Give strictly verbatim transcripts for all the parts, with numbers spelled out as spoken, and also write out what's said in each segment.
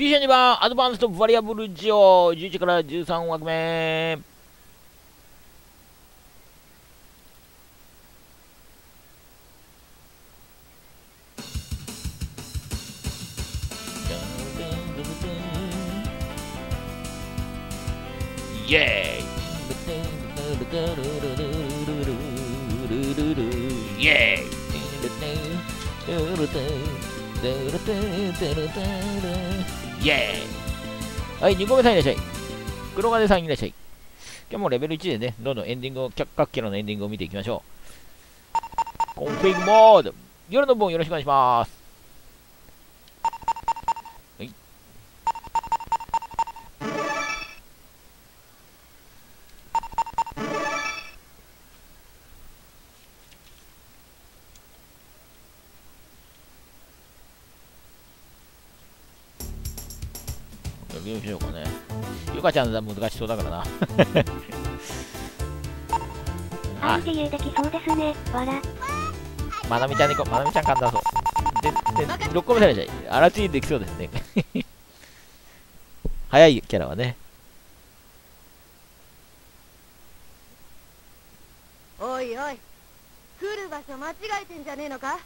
ピーシーに 番アドバンストバリアブルジオじゅういちからじゅうさん枠目。イエーイイエーイイエーイ。はい、にこめさんいらっしゃい。黒金さんいらっしゃい。今日もレベルいちでね、どんどんエンディングを、各キャラのエンディングを見ていきましょう。コンフィグモード。夜の分よろしくお願いします。はい。どうしようかね。ゆかちゃんは難しそうだからな。 あ、自由できそうですね。わら。 まなみちゃんにこ、まなみちゃん簡単そう。で、で、ろっこめさんいらっしゃい。あらちできそうですね。早いキャラはね。 おいおい、来る場所間違えてんじゃねえのか。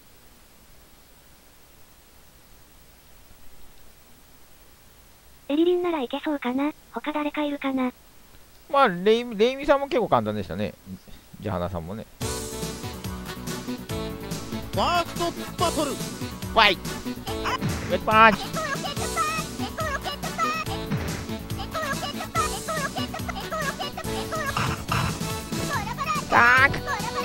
エリリンならいけそうかな。他誰かいるかな。 まあ、レイレイミさんも結構簡単でしたね。じゃはなさんもね。 ファーストバトル。 ファイウェットパンチ。ターク。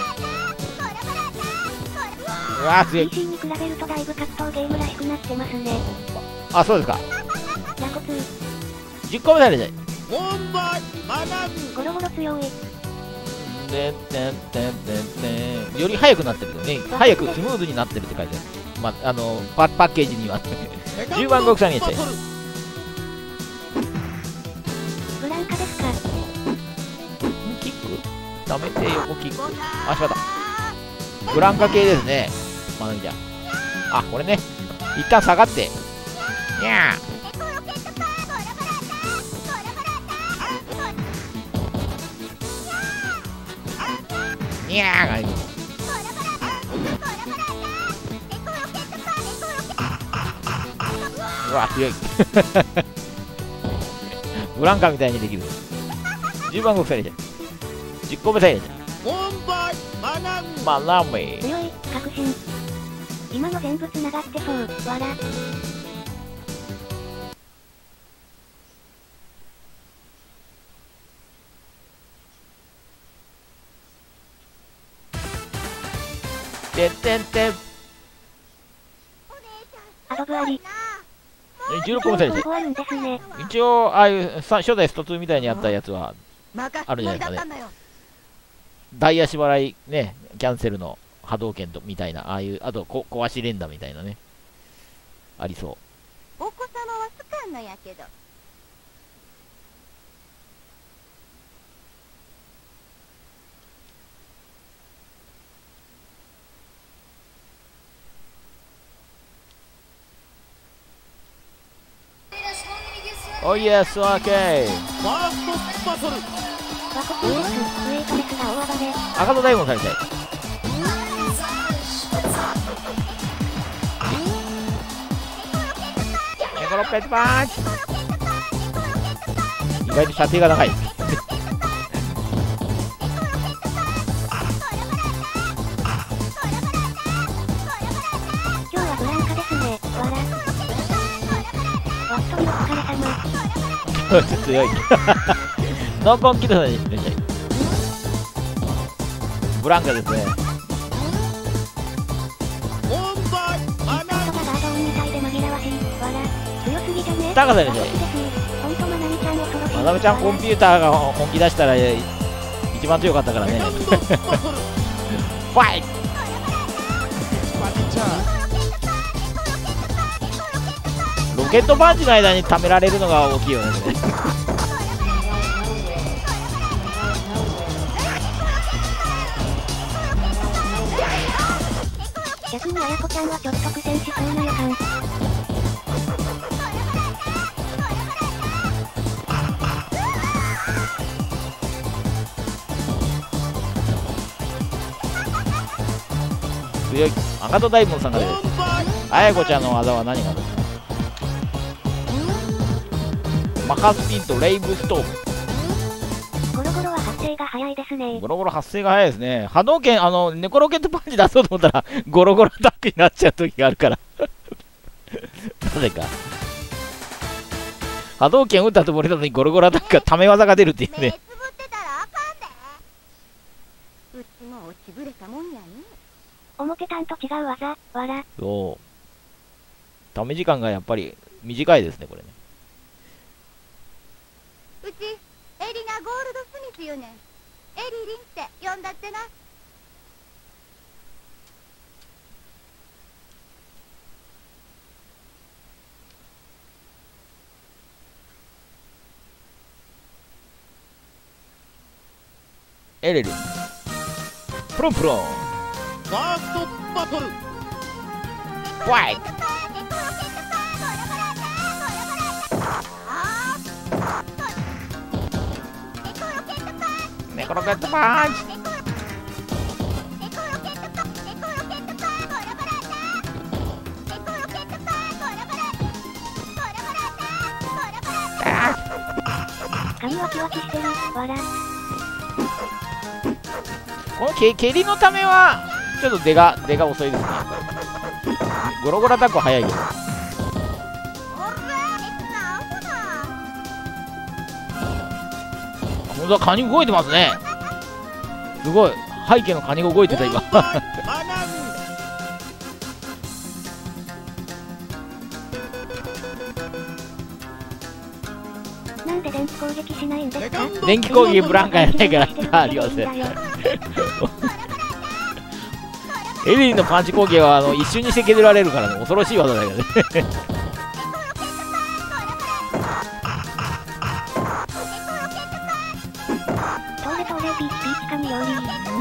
うわー強い。 ピーシー に比べるとだいぶ格闘ゲームらしくなってますね。 あ、そうですか。 ラコツー。 じゅっこめさんいらっしゃい。 本番学ぶ。 ゴロゴロ強い。 でんてんてんてんてん。より速くなってるよね。速くスムーズになってるって書いてある。まあ、あのパ、パッケージには。じゅうばんごくさんにいらっしゃい。 ブランカですか。 キックダメて横キック。あ、しまった。ブランカ系ですね。まなみちゃん。あ、これね。一旦下がって。にゃー。にゃーがいる。うわ、強い。ブランカみたいにできる。じゅうばんごくさんいらっしゃい。じゅっこめさんいらっしゃい。 本番学ぶ。 まなみ。 強い、確信。今の全部繋がってそう、わら。 てんてんてん。 アドブあり。 じゅうろっこめさんいらっしゃい。 あるんですね。 一応、ああいうさ初代ストツーみたいにあったやつは、 任あるじゃないですかねだったんだよ。 ダイヤ縛らいね、キャンセルの波動拳とみたいな、ああいう、あとこ壊し連打みたいなね、ありそお子様は好かんのやけど。 う。おいエス、オーケー。 ファーストバトル。 ワコツーです。ウエイトレスが大暴れ。 赤戸大門されたい。ネコロペットパンチ。意外と射程が長い。 今日はブランカですね、わら。わっとりお疲れ様。 強い。ノーコンキルさんにいらっしゃい。ブランカですね。 本番学ぶ。 人がガードオンみたいで紛らわしい、わら。強すぎじゃね。 高さですね。 ほんとまなみちゃん恐ろしい。 まなみちゃんコンピューターが本気出したら一番強かったからね。 セカンドバトル。 ファイト。ロケットパンチの間に貯められるのが大きいよね。これ逆にあやこちゃんはちょっと苦戦しそうな予感。 強い。赤戸大門さんが出る。 ボンバイあやこちゃんの技は何がある？マハスピンとレイブストーム。 ゴロゴロは発生が早いですね。 ゴロゴロ発生が早いですね。波動拳、あの、ネコロケットパンチ出そうと思ったら、ゴロゴロアタックになっちゃう時があるから。なぜか。波動拳打ったところなのにゴロゴロアタックがため技が出るっていう目ね。 つぶってたらあかんで。うちも落ちぶれたもんやね。 思ってたんと違う技、わら。 そう。ため時間がやっぱり短いですね、これね。 うちエリナ・ゴールドスミス言うねん。エリリンって呼んだってな。 エレル。プロンプロン。 ファーストバトルファイネコロケットパンチ。 髪わきわきしてる、わら。 このけ蹴りのためはちょっと出が出が遅いですね。ゴロゴロアタックは早いけど。本当だ、カニ動いてますね。すごい、背景のカニが動いてた今。 ボンバイマナンなんで電気攻撃しないんですか？ セカンド電気攻撃ブランカやないからありません。エリリンのパンチ攻撃はあの一瞬にして削られるからね、恐ろしい技だけどね。 トーレトーレピーチピーチ神より。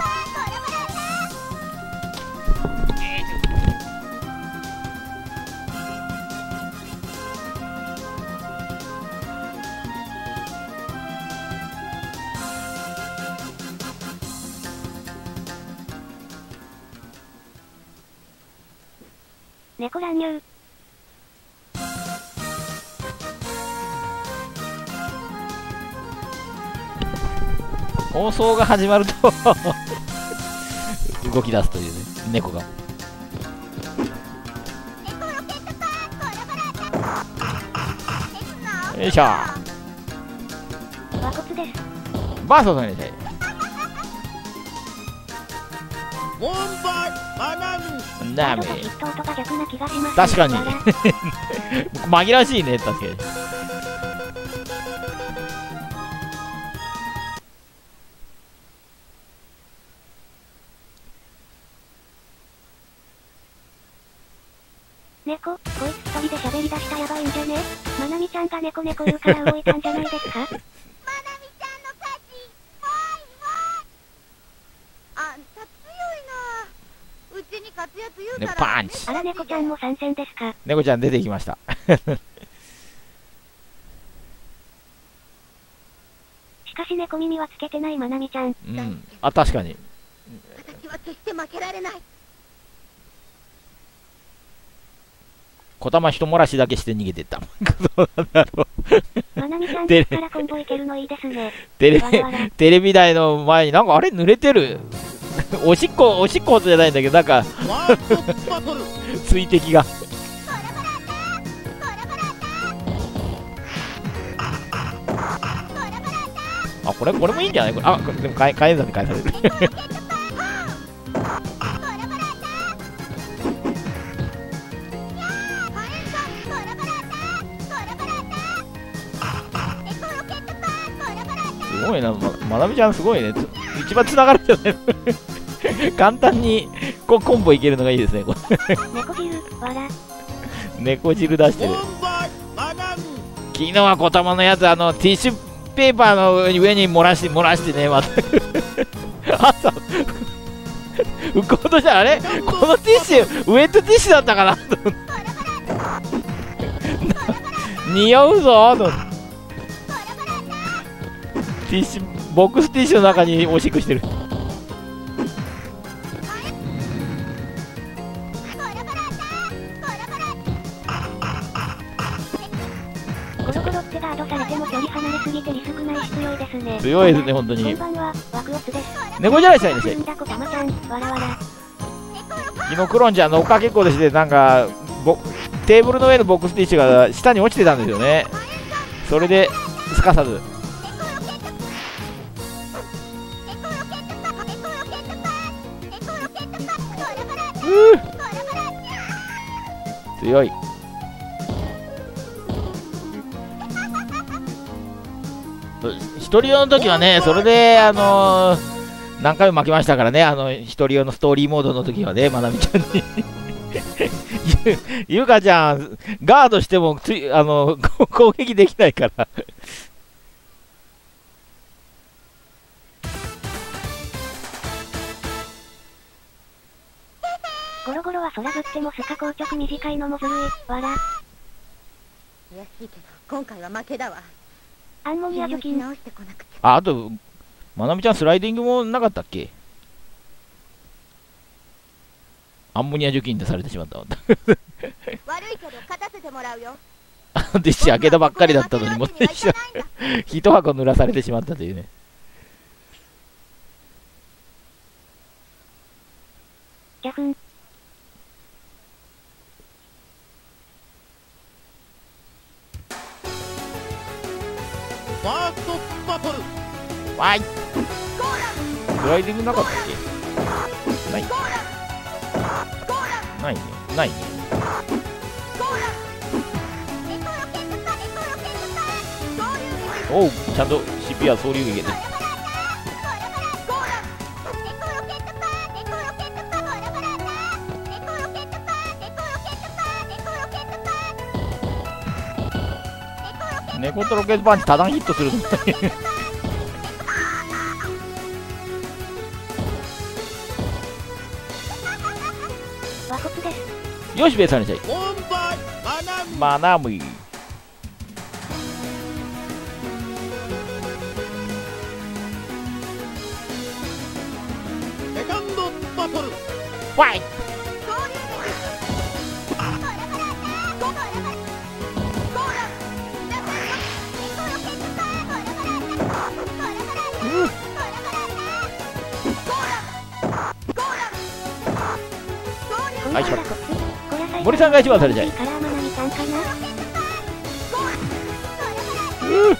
猫乱入。 放送が始まると動き出すというね、猫が。よいしょ。 和骨です。 バーストさんにしてボンバイマナンダメ。 ワードとヒット音が逆な気がします。 確かにわら。 紛らわしいね、確かに。 猫、こいつ一人で喋り出したやばいんじゃね？まなみちゃんが猫猫言うから動いたんじゃないですか？ まなみちゃんの勝ち。わーいわーい。あんた強いな。うちに勝つやつ言うねたら。 パンチ。 あら猫ちゃんも参戦ですか？ 猫ちゃん出てきました。 しかし猫耳はつけてないまなみちゃん。 うん。あ、確かに。 私は決して負けられない。 小玉一漏らしだけして逃げてった。そうなんだろう。 まなみちゃんでからコンボいけるのいいですね。 テレビわらわらテレビ台の前になんかあれ濡れてる。おしっこおしっこじゃないんだけど、なんかファーストバトル水滴が。あ、これこれもいいんじゃないこれ。あ、これでも火炎山で返される。すごいな、ままなみちゃんすごいね。つ一番つながるじゃない簡単にこうコンボいけるのがいいですね。これ猫汁、わら。 猫汁出してる。 ボンバイマナン昨日は小玉のやつ、あのティッシュペーパーの上に漏らし漏らしてね、また朝浮こうとしたらあれこのティッシュウエットティッシュだったかなと思って匂うぞと思ってティッシュボックスティッシュの中におしっこしてる。 強いですね、本当こんに。 ばんは、ワクオツです。 猫じゃらしさんいらっしゃい。 んだこたまちゃん、わらわら。 昨日クロンちゃんの追っかけっこでして、なんかボテーブルの上のボックスティッシュが下に落ちてたんですよね。それですかさず。うー強い。一人用の時はね、それであのー何回も負けましたからね、あの一人用のストーリーモードの時はね、まなみちゃんにゆ。ゆかちゃん、ガードしてもついあの攻撃できないから。 ゴロゴロは空振ってもスカ硬直短いのもずるい、わら。 悔しいけど今回は負けだわ。 アンモニア除菌。 直してこなくて。 あ、あと、まなみちゃんスライディングもなかったっけ？アンモニア除菌でされてしまった。 悪いけど勝たせてもらうよ。 ティッシュ開けたばっかりだったのに、もうティッシュ一箱濡らされてしまったというね。 ギャフン。 ファーストバトル。 わい。スライディングなかったっけ？ない。ないね。ないね。おう、ちゃんと シーピーアール 総流撃で。猫とロケットパンチ多段ヒットするのワコツです。 よし、ベースにちゃい。 モンバイマナミ。 マナムイ。 セカンドバトル。 ファイト。はい、しまった。森さんが一番されちゃい。 カラーマナミさんかな。 うー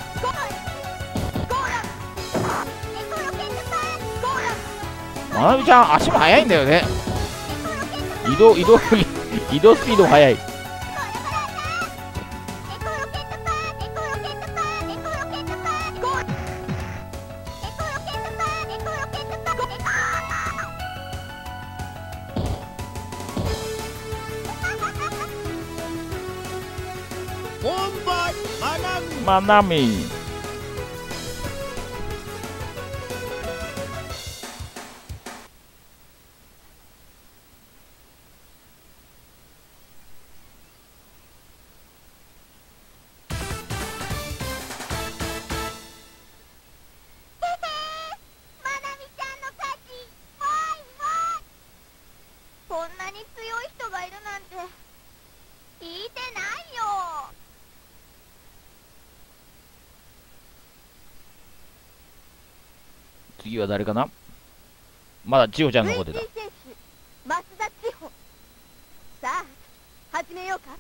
まなみちゃん足も速いんだよね。移動移動移動スピードも速い。 モンバイマナミ。 マナミ。 こんなに強い人がいるなんて聞いてないよ。 次は誰かな。まだ千穂ちゃんの方でだ。 塁選手増田千穂。さあ始めようか。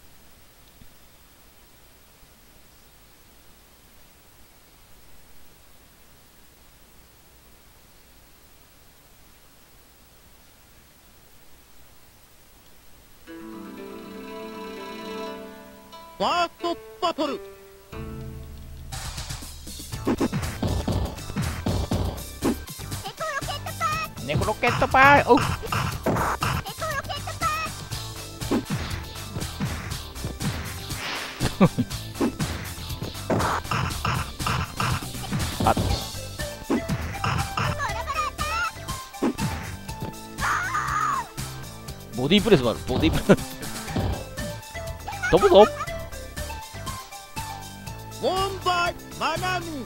ファーストバトル。 ネコロケットパー。おう。あ。ボディープレスもある。ボディープレス。飛ぶぞ。 モンバイマナミ。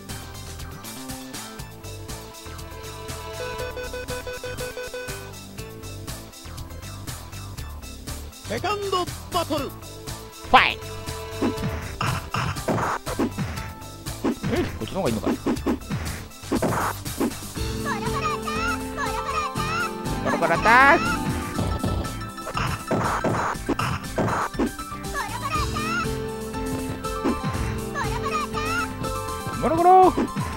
セカンドバトル。 ファイト。え、こっちの方がいいのか。 ロコロアタック。ゴロゴロ。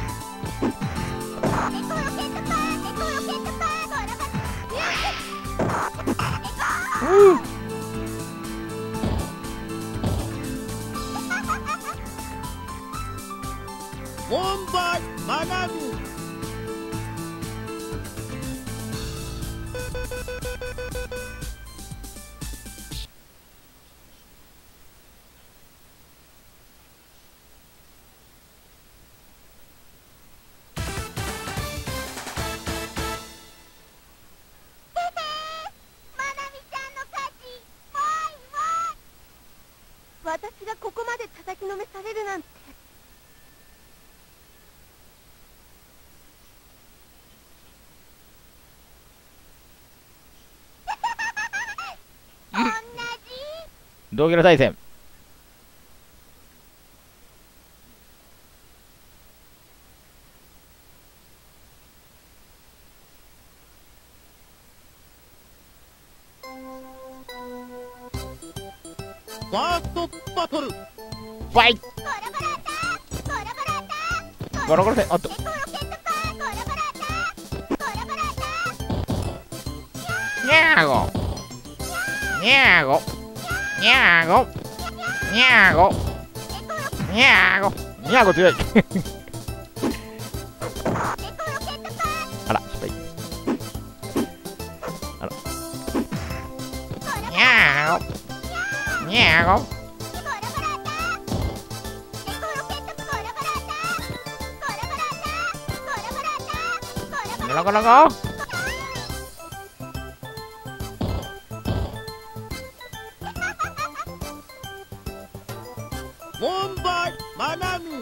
うん。 ボンバイマナミ私がここまで叩きのめされるなんて。同じ。 同キャラ対戦。 ファーストバトルファイト。ゴロゴロ戦。おっと。にゃーご。にゃーご。にゃーご。にゃーご。にゃーご。にゃーご強い。あら、失敗。あら。にゃーご。にゃーご。ゴロゴロゴ。 ボンバイマナミ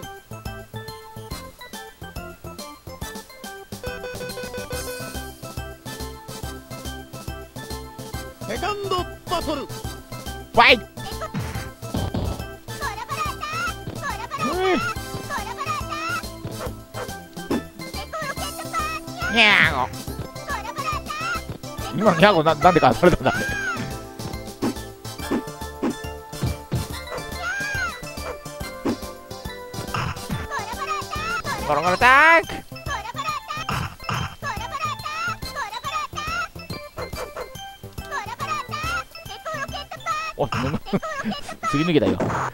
セカンドバトルファイト。にゃーご。今のにゃーごな、なんでかそれたんだ。ゴロゴロタック。おっ、すり抜けたよ。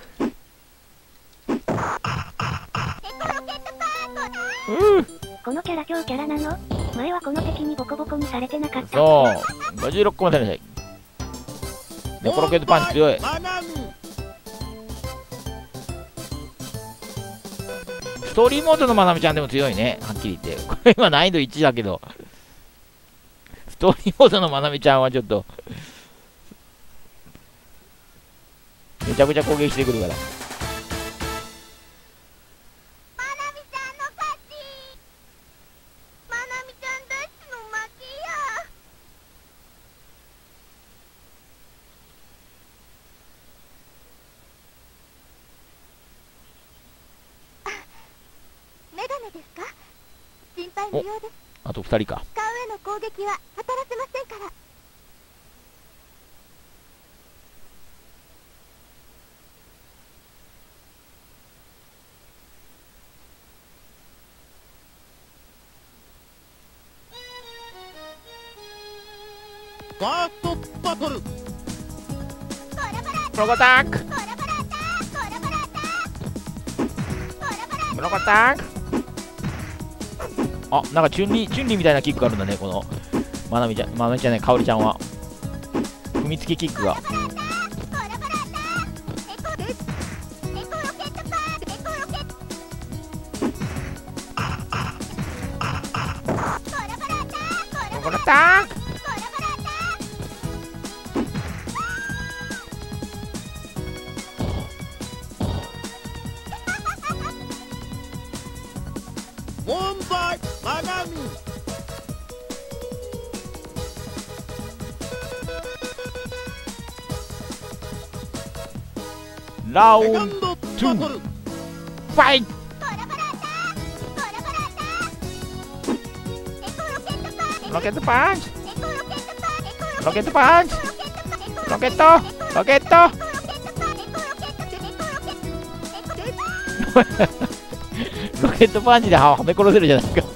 うー。 このキャラ強キャラなの？前はこの敵にボコボコにされてなかった。 そう、ごじゅうろっこまでなさい。ネコロケットパンチ強い。 マナミストーリーモードのまなみちゃんでも強いね、はっきり言って。これ今難易度いちだけど、ストーリーモードのまなみちゃんはちょっと、めちゃくちゃ攻撃してくるから。 メガネですか？心配無用です。 あとふたりか。 顔への攻撃は当たらせませんから。 ファーストバトルプロコタック。プロコタック。あ、なんかチュンリー、チュンリーみたいなキックがあるんだね、このまなみちゃん、まなみちゃんね、かおりちゃんは。踏みつけキックが。プロコタック。 ボンバイマナミラウンセカンドドツーバトルファイト。ロケットパンチ。 ロケットパンチ、ロケットロケットロケットパンチではめ殺せるじゃないですか。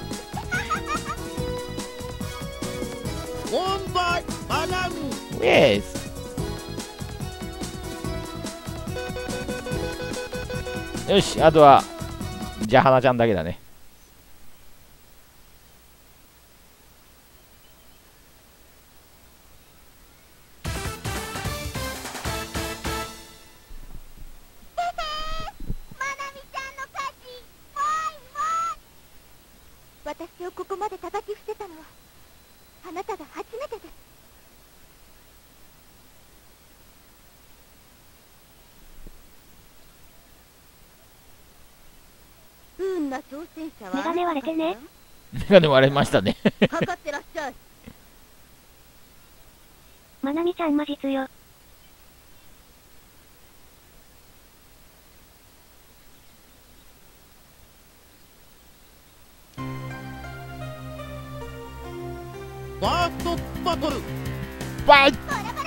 ボンバイマナミ。 イエス。よし、あとはじゃあ花ちゃんだけだね。 私をここまで叩き伏せたのはあなたが初めてです。不運な挑戦者はメガネ割れてね。 メガネ割れましたね。 測ってらっしゃい。 まなみちゃん魔術よ。 ファーストバトル。 バイジ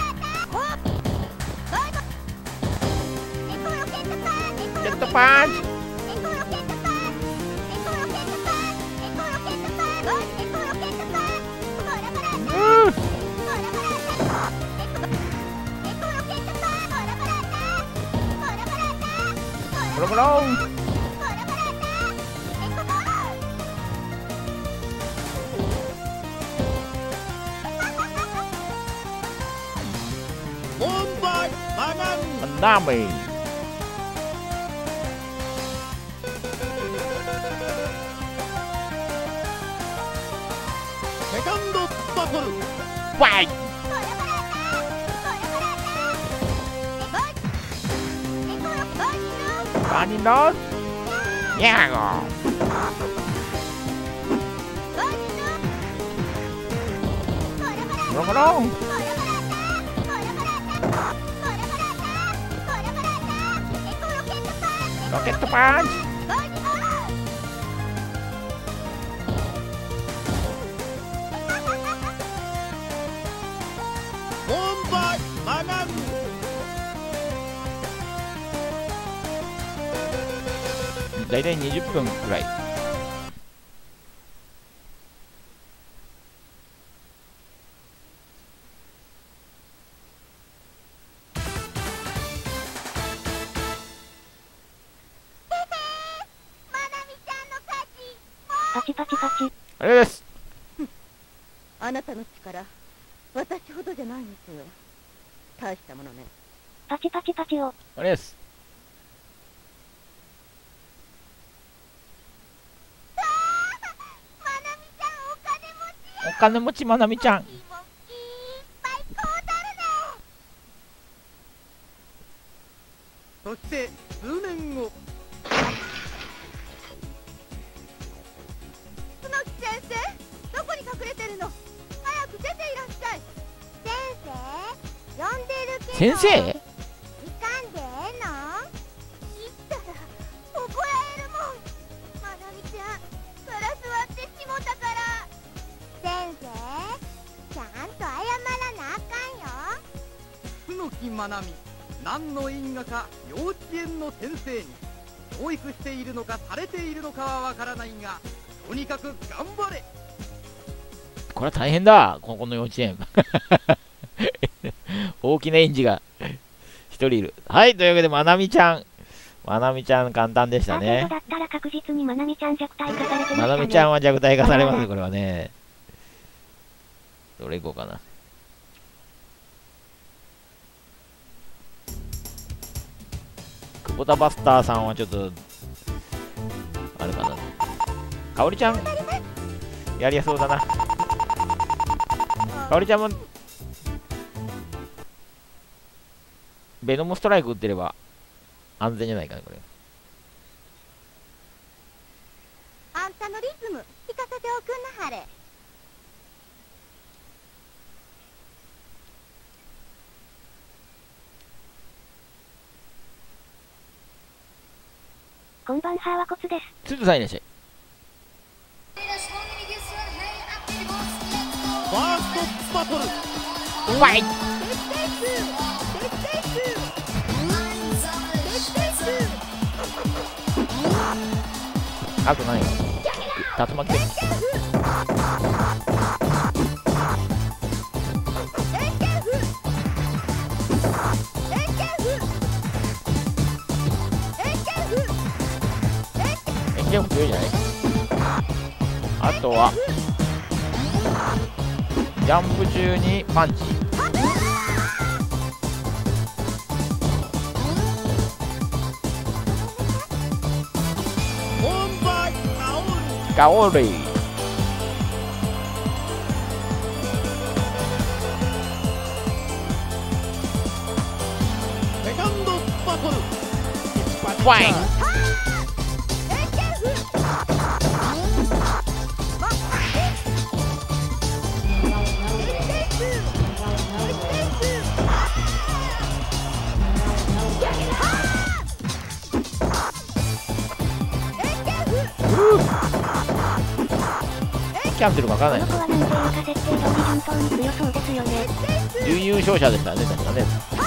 ジェットパンチ。うん。コロコロン。 ボンバイマナミ。 ナミ。 セカンドバトル。 バイ。バニノス。ヤーゴ。コロコロン。ロケットパンチ。 ボンバイマナミ。 だいたいにじゅっぷんくらい。 パチパチパチ。 あれです。 あなたの力私ほどじゃないんですよ。大したものね。 パチパチパチを。 あれです。お金持ちまなみちゃん。 そして数年後。 楠木先生、どこに隠れてるの？早く出ていらっしゃい。先生、呼んでるけど。 先生？ 行かんでええの？行ったら怒られるもん。まなみちゃん、そら座ってしもたから。先生、ちゃんと謝らなあかんよ。 楠木まなみ。何の因果か幼稚園の先生に教育しているのかされているのかはわからないが、とにかく頑張れ。 これは大変だ、ここの幼稚園。大きな園児が一人いる。はい、というわけでまなみちゃん。まなみちゃん簡単でしたね。 だったら確実にまなみちゃん弱体化されてましたね。 まなみちゃんは弱体化されます、これはね。どれいこうかな。久保田バスターさんはちょっとあれかな。かおりちゃんやりやそうだな。かおりちゃんもベノムストライク打ってれば安全じゃないかな、これ。 あんたのリズム聞かせておくんなはれ。 こんばんは、わこつです。 つーとさんいらっしゃい。 ファーストバトル。 ファイト。あと何？竜巻で。円形も強いじゃない？あとはジャンプ中にパンチ。ガオーリー。 セカンドバトルファイト。キャンセルわからない。 この子はなんていうか設定通り順当に強そうですよね。 準優勝者でしたね、確かね。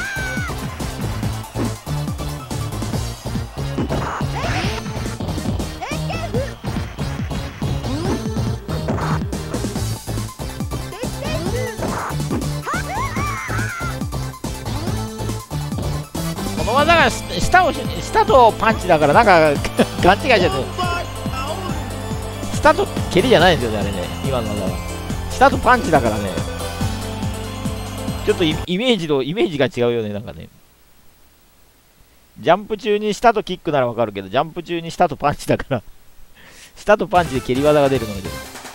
この技が下を下とパンチだからなんか勘違いしちゃって。下と蹴りじゃないんですよね、あれね、今の技は。下とパンチだからね。ちょっとイメージと、イメージが違うよね、なんかね。ジャンプ中に下とキックならわかるけど、ジャンプ中に下とパンチだから、下とパンチで蹴り技が出るので。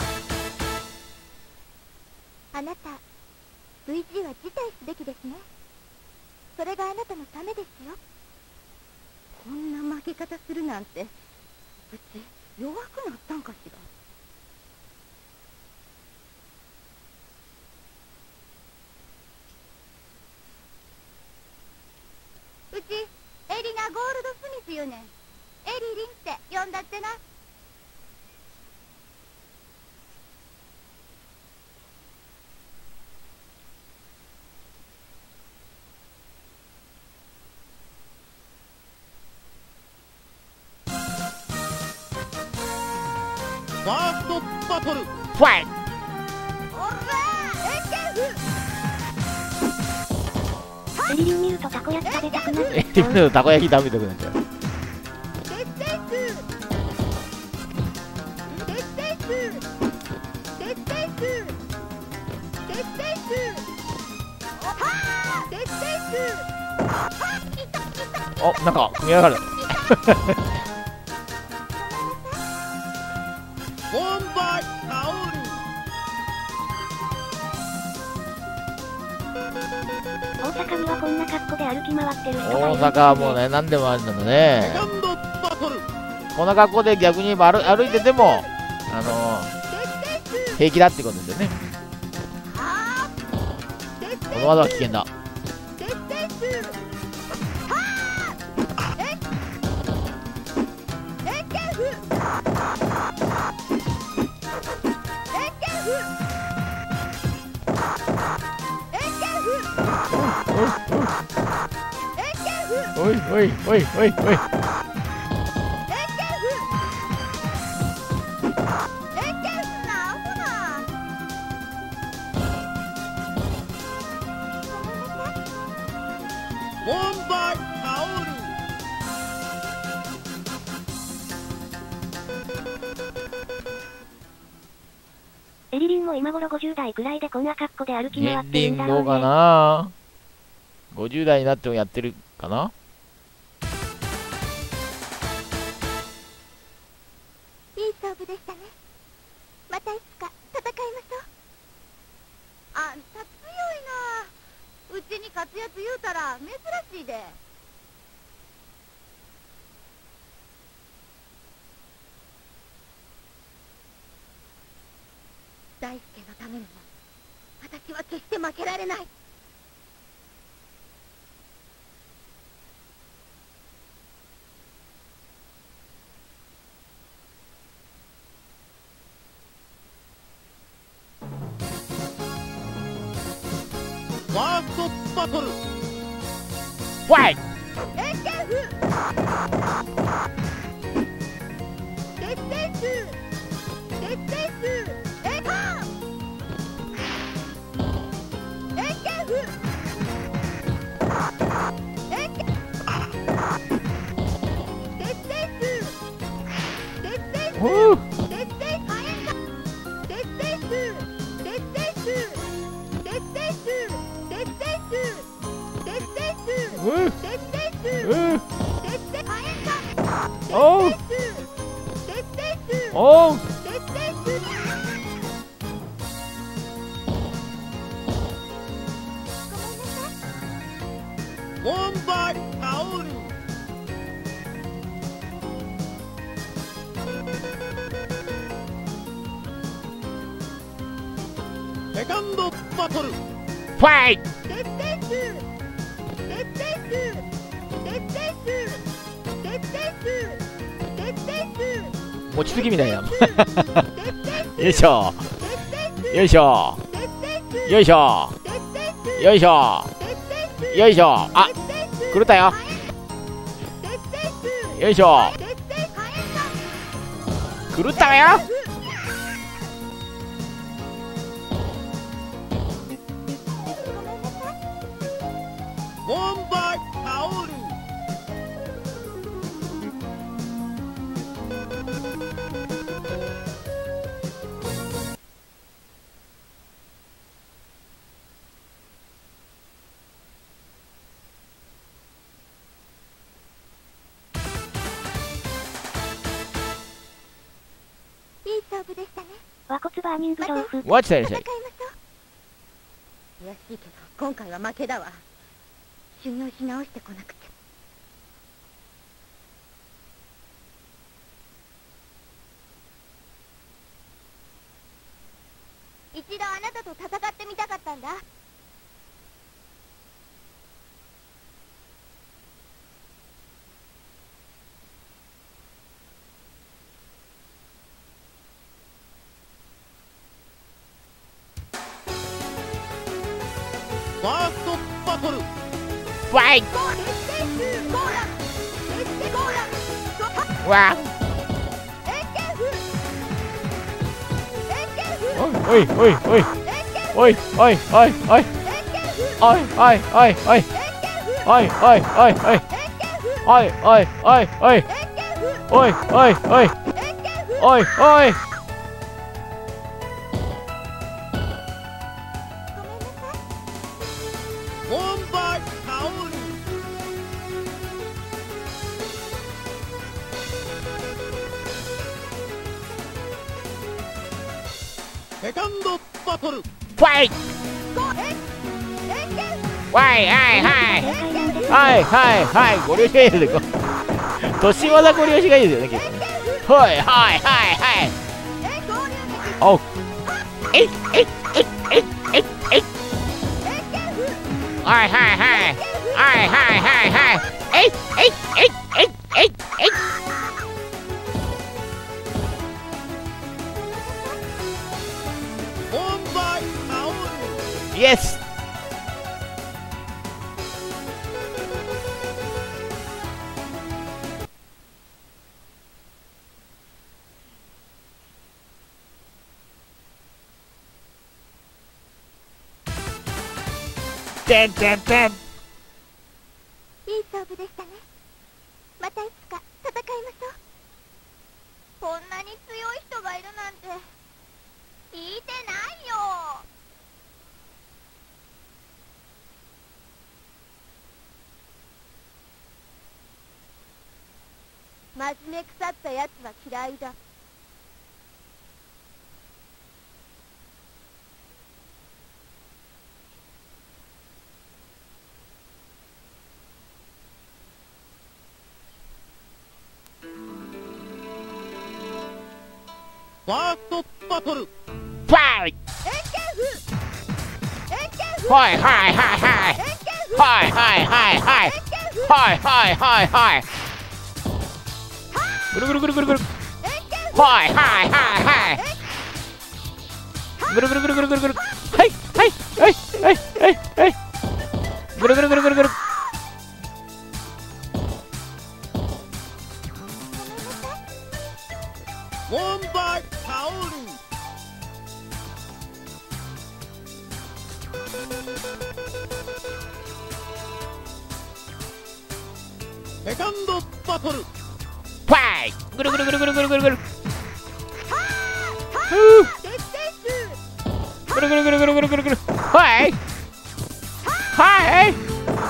あなた ブイジー は辞退すべきですね。それがあなたのためですよ。こんな負け方するなんて、うち弱くなったんかしら。うちエリナ・ゴールドスミス言うねん。エリリンって呼んだってな。 ファーストバトルファイト。 おらエンケフエリリン見るとたこ焼き食べたくなる。 え、でもたこ焼き食べたくなっちゃう。 決定数決定数決定数決定数はあ決定数はあいたいた。 お、なんか組み上がる。 ボンバイタオル大阪にはこんな格好で歩き回ってる人がいるんですね。 大阪はもうね、何でもあるんだねセ。カンドバトルこんな格好で逆に歩歩いてても、あのー、平気だってことですよね。この技は危険だ。 決定数はあえエンケフエンケフエンケフエンケフおいおいおいおいおい。 エンケフエンケフなアホな。 ボンバイタオルエリリンも今頃ごじゅう代くらいでこんな格好で歩き回年ってるんだろう輪どうかね。 な。ごじゅう代になってもやってるかな。 いい勝負でしたね。またいつか戦いましょう。あんた強いな。うちに勝つやつ言うたら珍しいで。大輔のためにも私は決して負けられない。 ファーストバトルファイト。 エンケフ決定数決定数エンカーエンケフエンケ決定数決定数おう。 決定カエンカ決定数決定数決定数決定数決定数うう。 決定数うう。 決定カエンカおう。 決定数おう。 決定数ウォンバイタオルセカンドバトルファイト。 決定数決定数決定数決定数決定数餅つきみたいな。 決定数よいしょ。 決定数よいしょ。 決定数よいしょ。 決定数よいしょ。 決定数よいしょ。あ、 決定数狂ったよ。 決定数よいしょ。 決定カエンカ狂ったわよ。 ウォンバイタオルいい勝負でしたね。 和骨バーニング豆腐。 わちたいらっしゃい。 戦いましょう。悔しいけど今回は負けだわ。修行し直してこなくちゃ。一度あなたと戦ってみたかったんだ。 ファーストバトルファイト。 決定数ゴーラム決定ゴーラムわあ。 エンケフエンケフおいおいおいおいエンケフおいおいおいおいエンケフおいおいおいおいエンケフおいおいおいおいおいおいおいエンケフおいおいおいおいエンケフおいおいおいエンケフおいおい。 ごめんなさい。 ウォンバイタオルセカンドバトルファイト。 ごエンエンケフはいはいはい正解なんです。 はいはいはい。ご了承がいいですよ。年技ご了承がいいですよね、結構ね。はいはいはいはい。 エン合流でおう。えいえいえいえいえいえい。 エンケフはいはいはいはいはいはいはい。えいえいえいえいえいえい。 ウォンバイタオルイエス。てんてんてん。 いい勝負でしたね。またいつか戦いましょう。こんなに強い人がいるなんて聞いてないよ。真面目腐ったやつは嫌いだ。 ファーストバトルファイト。 エンケフエンケフはいはいはいはいエンケフはいはいはいはいエンケフはいはいはいはい。ぐるぐるぐるぐるぐる。 エンケフはいはいはいはい。ぐるぐるぐるぐるぐるぐる。はいはいはいはいはいはい。 ぐるぐるぐるぐるぐる。 ウォンバイタオルセカンドバトルファイぐるぐるぐるぐるぐるぐるぐる。ぐるぐるぐるぐるぐるぐるぐる。はいはい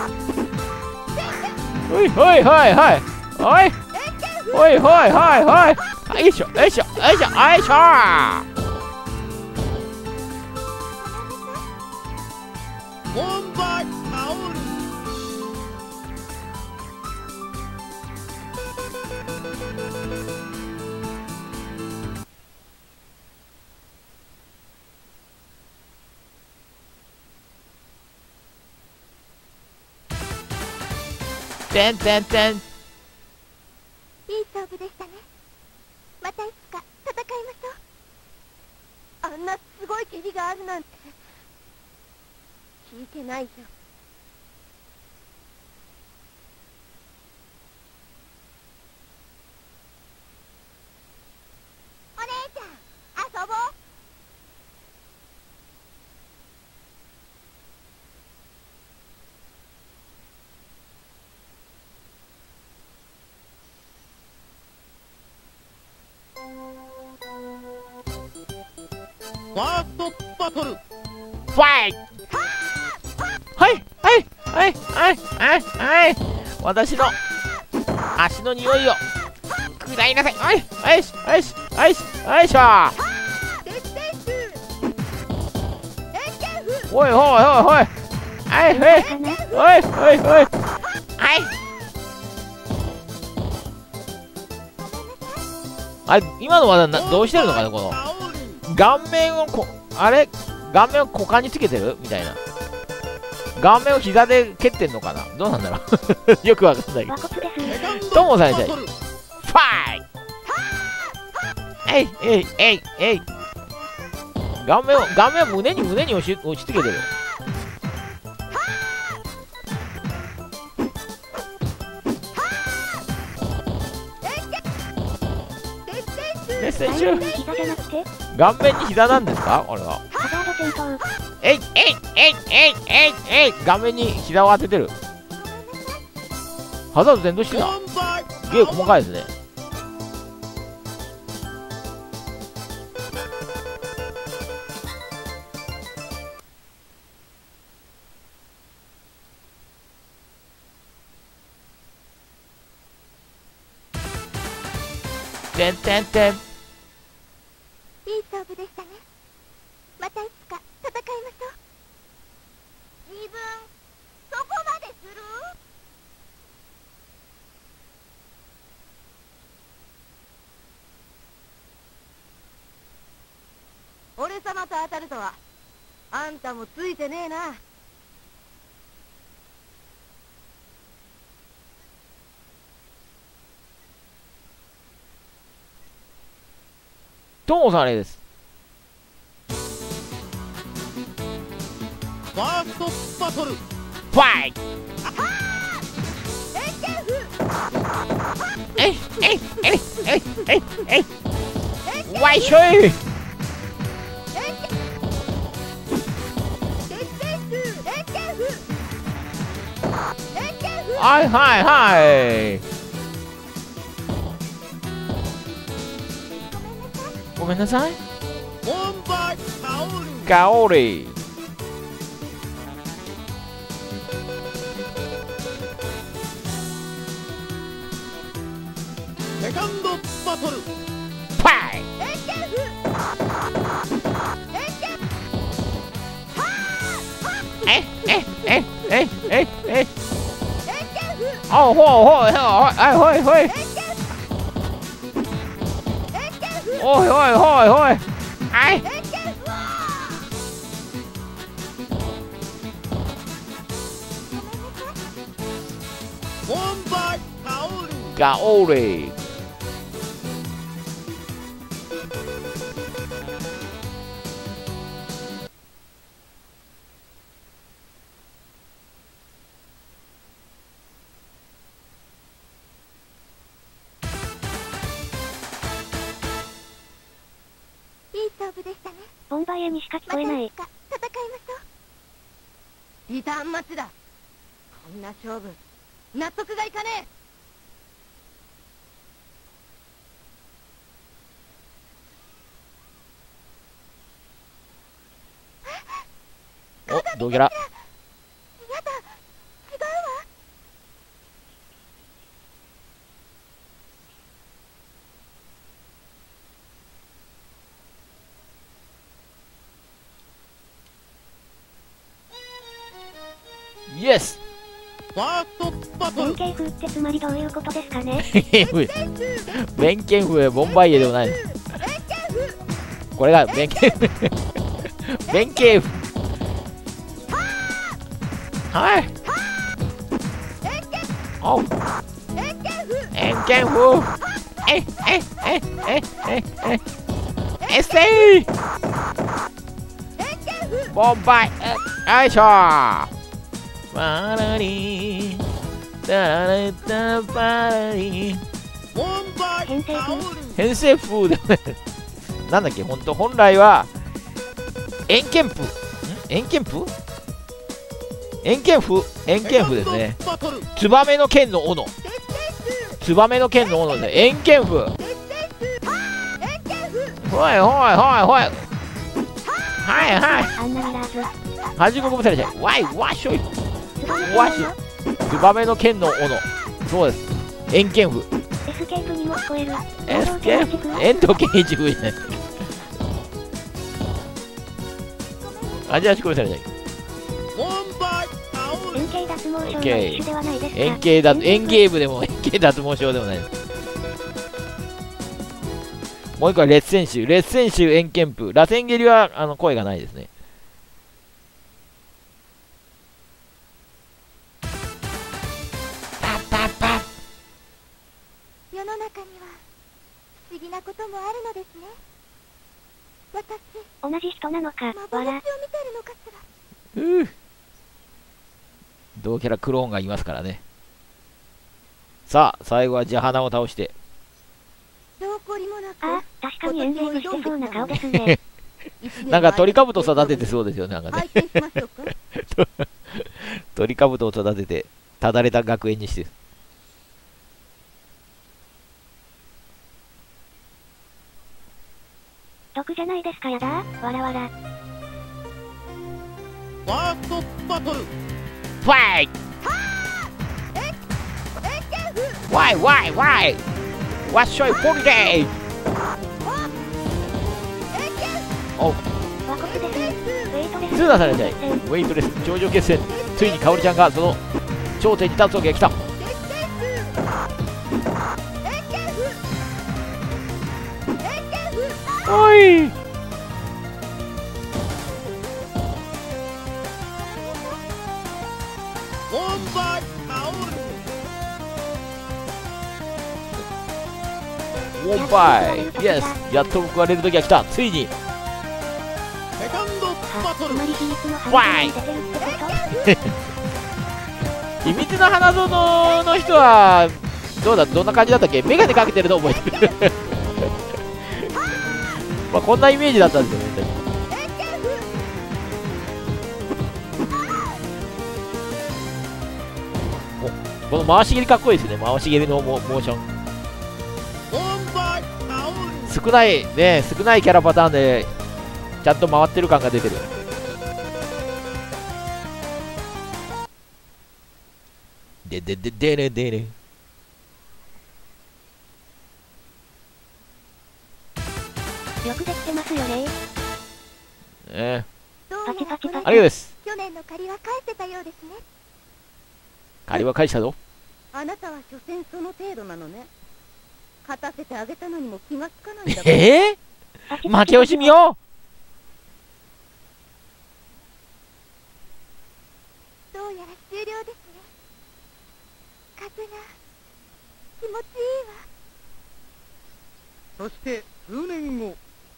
おいおいはいはいおいおいはいはいはいよいしょよいしょよいしょよいしょ。 ウォンバイタオルてんてんてん。 いい勝負でしたね。またいつか戦いましょう。あんなすごい蹴りがあるなんて聞いてないよ。お姉ちゃん遊ぼう。 ファーストバトルファイはいはいはいはいはいはい私の足の匂いをくらいなさい。はいはいしはいしはいしはいしょ。おいおいおいおいはいはいかな。 おいおいおいはいあれ今の技などうしてるのかな。このタオル顔面をこあれ顔面を股間につけてるみたいな。顔面を膝で蹴ってんのかな。どうなんだろうよくわかんないけど。 和骨ですね。 セカンドともさんに対してバトルファイえいえいえいえい顔面を顔面を胸に胸に押し押し付けてる。メッセージ中顔面に膝じゃなくて顔面に膝なんですかこれは。 ハザード戦闘。 えいえいえいえいえいえい顔面に膝を当ててる。ハザード戦闘してた。 ウォンバイすげえ細かいですね。てんてんてん。 いい勝負でしたね。またいつか戦いましょう。自分そこまでする？俺様と当たるとはあんたもついてねえな。 ともさんあれです。 ファーストバトルファイえいえいえいえいえいえいわいしょいはいはいはいごめんなさい。 ウォンバイタオルガオリセカンドバトルファイええええええおうほうほいほいはいほいほいおいおいおいおいはいウォンバイタオルガオリ声にしか聞こえない。 またいつか戦いましょう。リターン待ちだ。こんな勝負納得がいかねえ。 お、ドギャラ。 やだ、違うわ。 イエス。 ファーストバトル。 弁慶風ってつまりどういうことですかね。 弁慶風ボンバイエでもないの。これが弁慶風。弁慶風。はい。おう。円形風。えええええええエッセイ。ボンバイ。よいしょー。パラリータララタパラリーボンバイ編成風偏西風でもないなんだっけ、ほんと本来は円形風ん円形風円形風円形風ですね。ツバメの剣の斧、ツバメの剣の斧で円形風。ほいほいほいほいはいはいあんなにラーズ端っこごぶされちゃう。わいわっしょいわしツバメの剣の斧、そうです、円剣風。 エスケープにも聞こえる。 エスケープ遠藤健一風じゃない。アジアシコミされちゃう。 ボンバイ煽る。 円形脱毛症の一種ではないですか。 円形だ円形部でも円形脱毛症でもないです。もう一個は劣戦臭、劣戦臭円剣風。螺旋蹴りはあの声がないですね。 世の中には不思議なこともあるのですね。私、 同じ人なのか、わら。 幻を見てるのかしら。 うぅ同キャラクローンがいますからね。さあ最後はじゃあ花を倒して。 どこりもなく、 あ、確かにエンゲージしてそうな顔ですね。 なんか鳥かぶと育ててそうですよね。なんかね拝見しましょうか。 鳥かぶとを育ててただれた学園にして。 毒じゃないですか、やだわらわら。 ファーストバトル。 ファイワイワイワイわっしょいホリデー。おう和国です。ウェイトレス。 通打されちゃい。ウェイトレス頂上決戦、ついにかおりちゃんがその頂点に立つ時が来た。おいボンバイ煽る。 ウォンバイイエス、やっと報われる時が来た。ついにセカンドバトル。 つまり秘密の花園に出てるってこと？ 秘密の花園の人はどうだ、どんな感じだったっけ。メガネかけてるの覚えてるまあこんなイメージだったんですよね。おこの回し蹴りかっこいいですね。回し蹴りのモモーションボンバイ煽る。 少ないね、少ないキャラパターンでちゃんと回ってる感が出てる。ででででれでれよくできてますよね。 えどうやらパチパチパチー、ありがとうです。 去年の借りは返せたようですね。 借りは返したぞ。 あなたは所詮その程度なのね。勝たせてあげたのにも気がつかないんだから。 えパチー、負け惜しみよ。 どうやら終了ですね。風が気持ちいいわ。 そして数年後、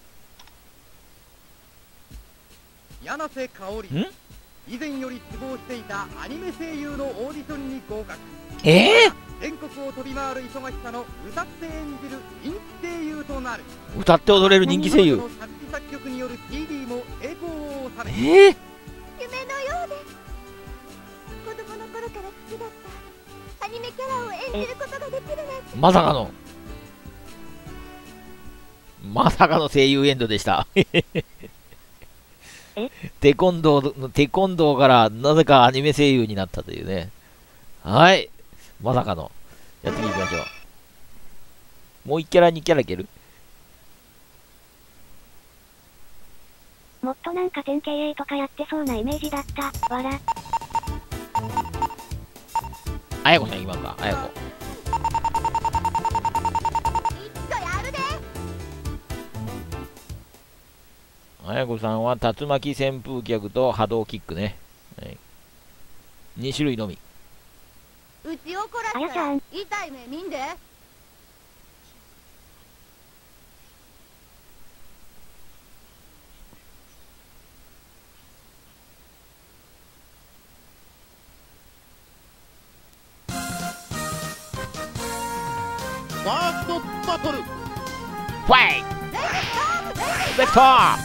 柳瀬香織。 ん以前より希望していたアニメ声優のオーディションに合格。 えー、 全国を飛び回る忙しさの歌って演じる人気声優となる。 歌って踊れる人気声優。 彼女の作詞作曲力による シーディー も成功を収め、 えー、 夢のようです。子供の頃から好きだったアニメキャラを演じることができるなんて。 まさかのまさかの声優エンドでしたテコンドーのテコンドーからなぜかアニメ声優になったというね。はい、まさかの。やってみましょう。もういちキャラにキャラいける？ もっとなんか典型 A とかやってそうなイメージだった。わら。 あやこさんいきますか。あやこ。 いつかやるで。 あやこさんは竜巻旋風脚と波動キックね。はい、に種類のみ。 うち怒らあやちゃん痛い目見んで。 ファーストバトル。 ファイベクトー。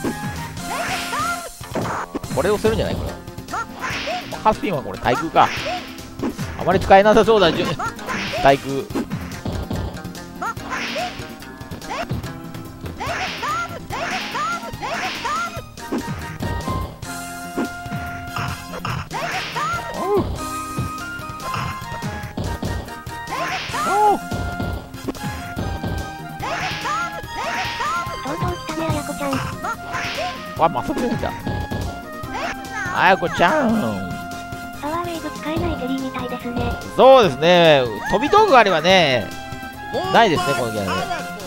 これをするんじゃないこれ。ハスピンはこれ対空か。あまり使えなさそうだ。じゅ対空。おうおうとうとう来たね、あやこちゃん。 わ、まさかなんだ。あやこちゃん。 パワーウェーブ使えないゼリーみたいですね。 そうですね。飛び道具があればね、ないですね、このキャラね。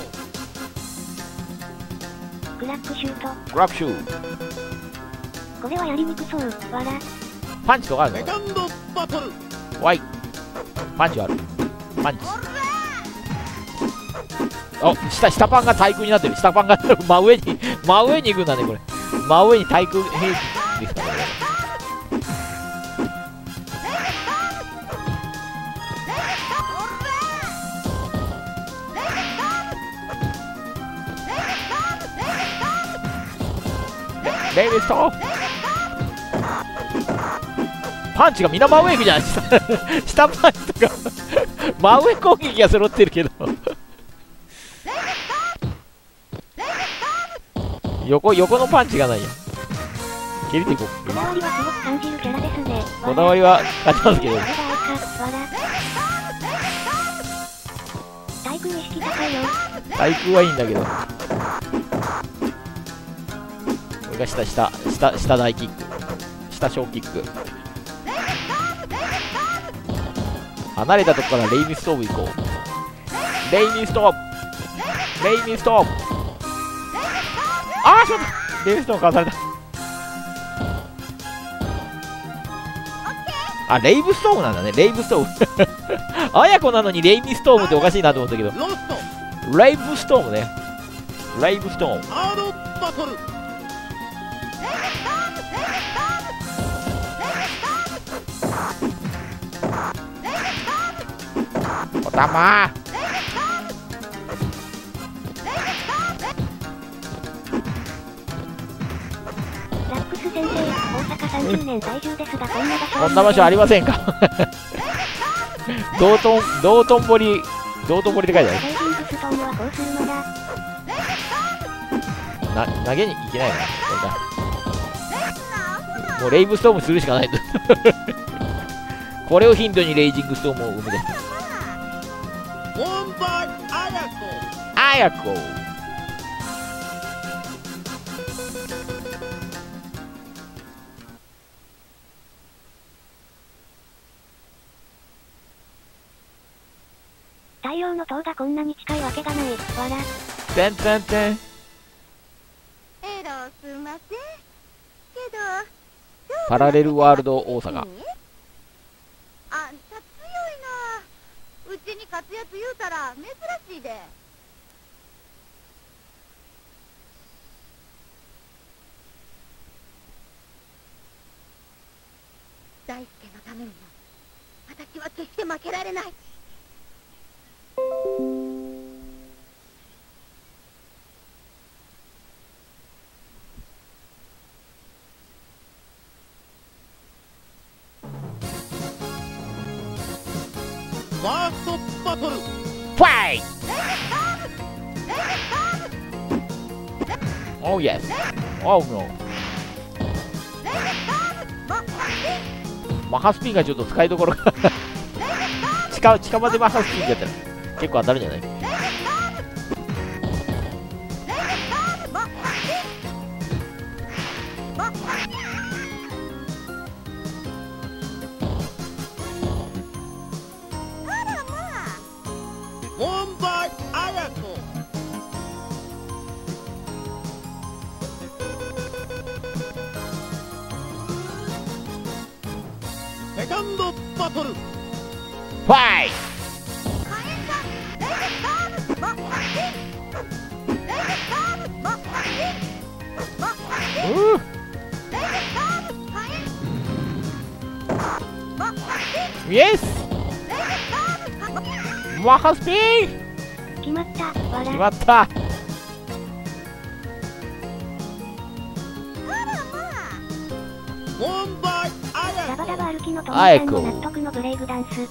クラックシュート。 グラップシュー。 これはやりにくそう。わら。 パンチとかあるの？ セカンドバトル。 わい。パンチがある。パンチ。あ、下、下パンが対空になってる。下パンが真上に、真上に行くんだね、これ。真上に対空兵器ですかね、これ。レイビストパンチがみんな真上行くじゃん。下, 下パンチとか真上攻撃が揃ってるけど横横のパンチがないや。蹴りていこう。 こだわりはすごく感じるキャラですね。 こだわりは勝ちますけど。 対空意識高いよ。 対空はいいんだけど。これが下下下下大キック。下小キック。離れたとこからレイミストーム行こう。レイミストームレイミストームあーしまった。レイミストームかわされた。あ、レイブストームなんだね。レイブストームあやこなのにレイミストームっておかしいなと思ったけど、 ロスト。 レイブストームね。レイブストーム。 ハードバトル。 おたまラックス先生、大阪さんじゅうねん在住ですが、こんな場所こんな場所ありませんか道頓道頓堀道頓堀って書いてあレイジングストームはこうするのだ。 るな。投げにいけないなこれだ。もうレイブストームするしかないとこれをヒントにレイジングストームを生み出す。 オンバイアヤコ。 あやこ太陽の塔がこんなに近いわけがない。わら。 てんてんてん。 エローすんませんけどパラレルワールド大阪。 あんた強いな。うちに活躍言うたら珍しいで。大輔のためにも私は決して負けられない。 ファーストバトル。 ファイト。Oh yes. Oh no. マハスピンがちょっと使いどころが近近場でマハスピンだったら結構当たるんじゃない？ モンバイアヤコ。セカンドバトル。 ファイト。うーイエス。マハスピン決まった。わら。 決まった。 モンバイアヤコ。 ダバダバ歩きのトミさんの納得のブレイクダンス。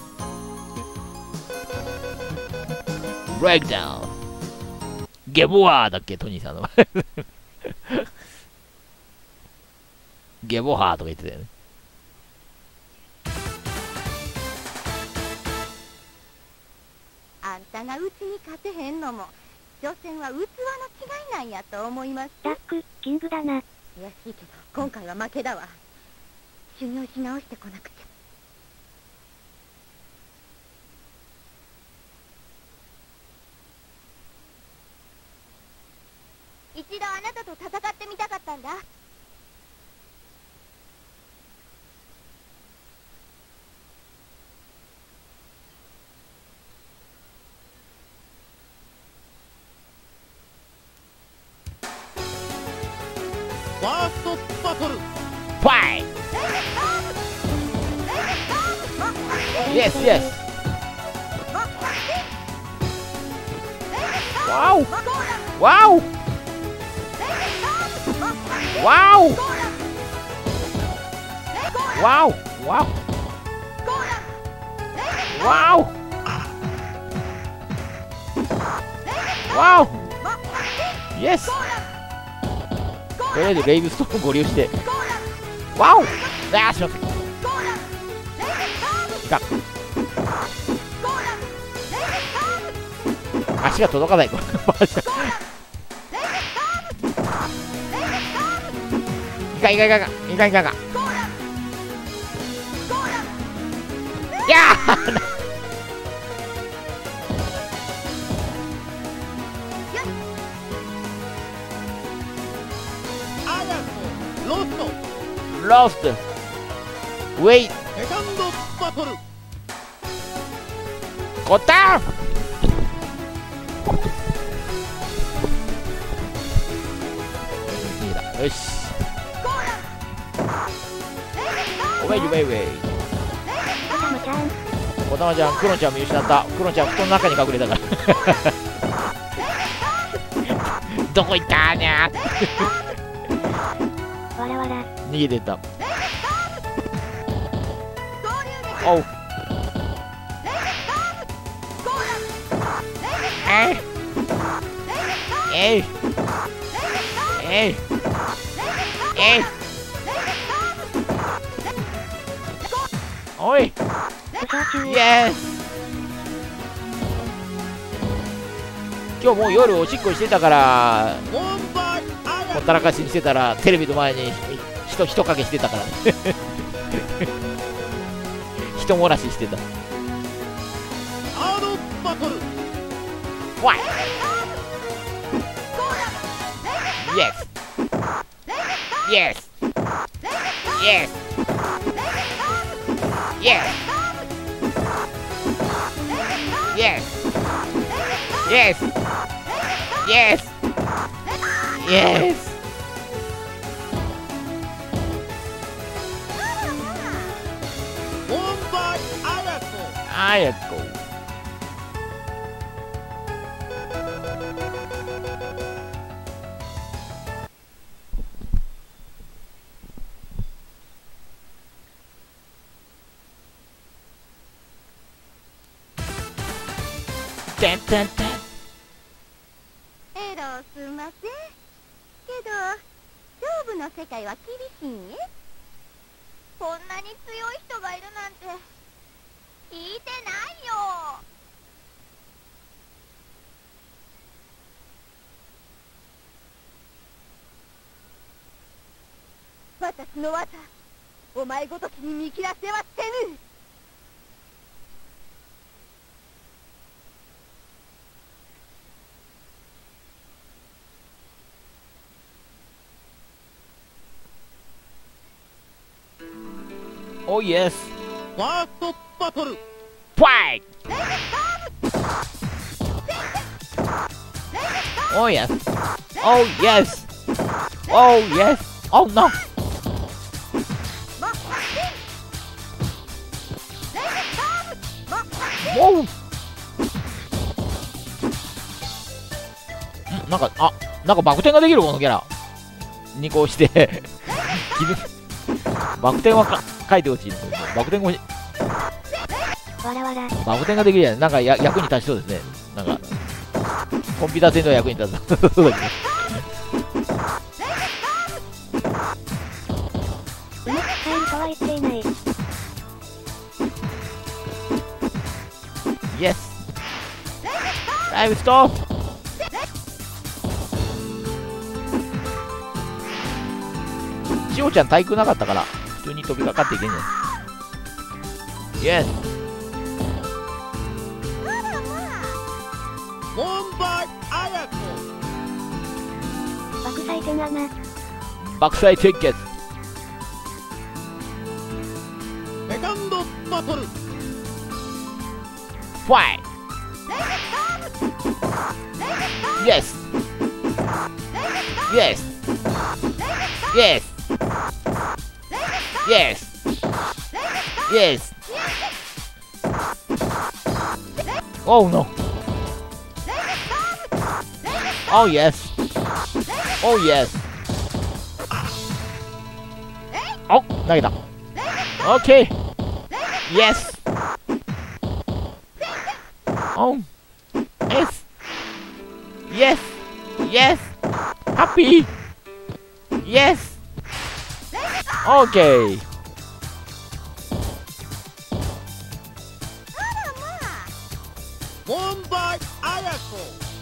ブレイクダウン。ゲボハーだっけトニーさんのゲボハーとか言ってたよね。 あんたがうちに勝てへんのも所詮は器の違いなんやと思います。 ダックキングだな。 悔しいけど今回は負けだわ。修行し直してこなくちゃ。一度あなたと戦ってみたかったんだ。 ファーストバトル。 ファイト。イエスイエス。ワオワオワオワオワオワオワオイエス。とりあえずレイブストーンをご利用してワオあーしまったいかん足が届かないこれマジだいかんいかんいかんいかんいかんいかんいかんいやーロストウェイセカンドバトル。 コタンよしおめいウェイウェイコタマちゃんコタマちゃんクロちゃん見失った。クロちゃん布団の中に隠れたからどこ行ったーにゃーわらわら逃げてった。おうえいえいえいえいおい武装中。 イエス。今日もう夜おしっこしてたからモンバイアヤほったらかしにしてたらテレビの前に人人影してたからね人漏らししてた。 アードバトル。 わいイエスイエスイエスイエスイエスイエスイエスイエスモンバイアヤコ。 あやこてんてんてん。 エローすんませんけど勝負の世界は厳しいんえ。こんなに強い人がいるなんて聞いてないよ。私の技お前ごときに見切らせはせぬ。 おイエス。 ファーストバトルファイト。おイエス。おイエス。おイエス。おノー。おう。んなんかあなんかバク転ができるこのキャラにこうしてバク転はか書いてほしいんですけどバク転もわらわら。 バク転ができるやん。なんかや役に立ちそうですね。なんかコンピューター戦では役に立つそうですね。 うまく使えるとは言っていない。 イエスライブストップ。しおちゃん対空なかったから普通に飛びかかっていけんねん。イエスモンバイアヤコ爆採点穴。 爆砕鉄血。 セカンドバトルファイイエスイエスイエスイエスイエス。Oh no. Oh yes. Oh yes. お投げた。OK. Yes. Oh. Yes. Yes. Yes. Happy. Yes. OK. モンバイアヤコ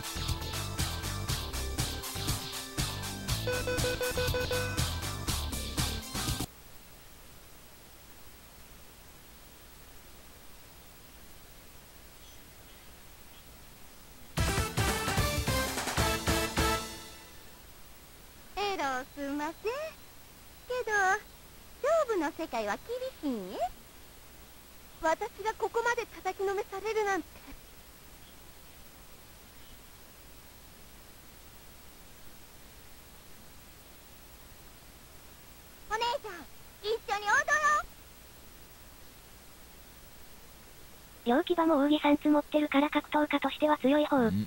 エローすんませんけど勝負の世界は厳しいんえ。私がここまで叩きのめされるなんて。お姉ちゃん一緒に踊ろう。 両騎馬も扇さんつ持ってるから格闘家としては強い方。 ん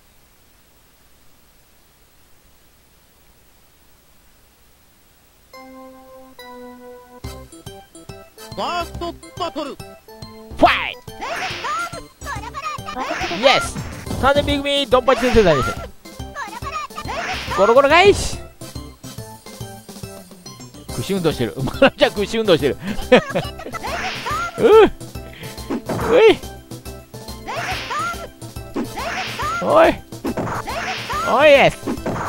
ファーストバトルファイイイエス完全ビッグミードンパチ先生だね。ゴロゴロ返し串運動してる。まなちゃん串運動してるうういおいおいエス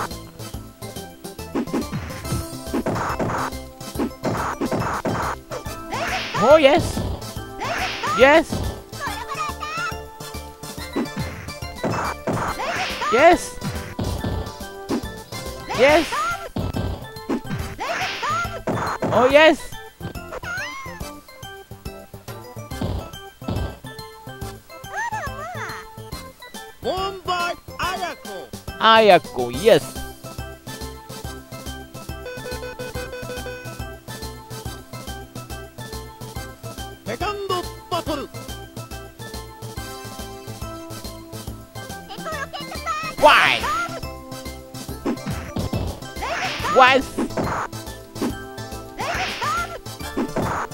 おいエスイエスイエスイエスおいエスモンバイアヤコあやこイエスセカンドバトルエコロケットパーファイワイス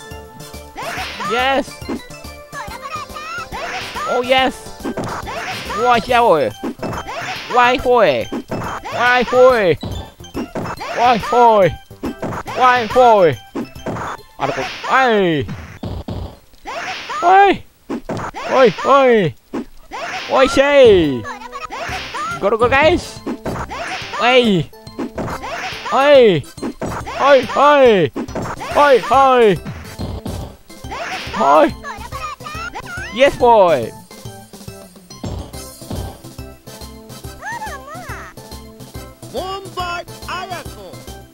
イエスおイエスわいしゃおい。わいほい。わいほい。わいほい。わいほい。あれこれ。わい。おい。おいおい。おいしゃい。ゴロゴロ返し。おい。おい。おいおい。おいおい。おい。イエスボーイ。 モンバイアヤコ。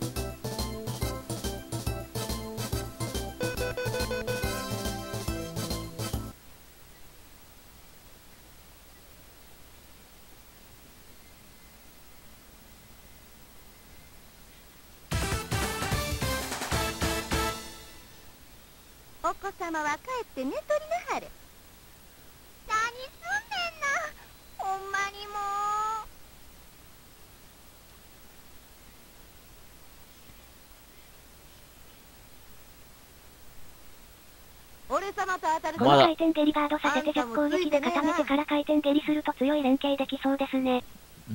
お子様は帰って寝とりなはれ。何すんねんな、ほんまにもう。俺様と当たるとこの回転蹴りガードさせて弱攻撃で固めてから回転蹴りすると強い連携できそうですね。 うん。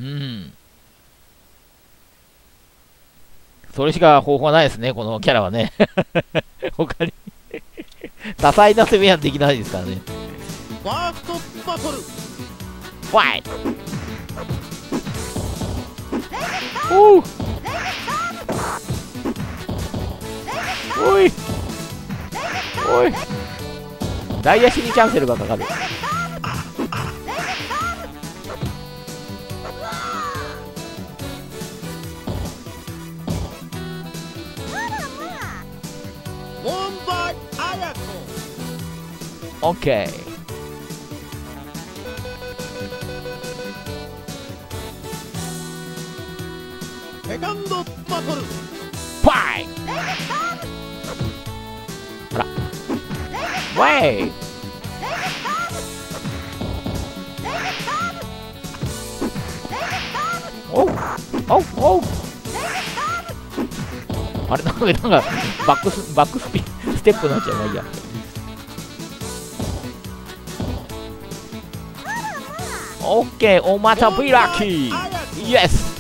それしか方法ないですね、このキャラはね。他に多彩な攻めはできないですからね。 ファーストバトル。 ファイト。おう。おい。おい。大足にキャンセルがかかる。 モンバイアヤコ。 オッケー。 セカンドバトル。 ファイあら。ウェイ。おうおうおう。あれなんかなんかバックスバックスピステップになっちゃうないや。オッケー、おまたビラッキー。イエス。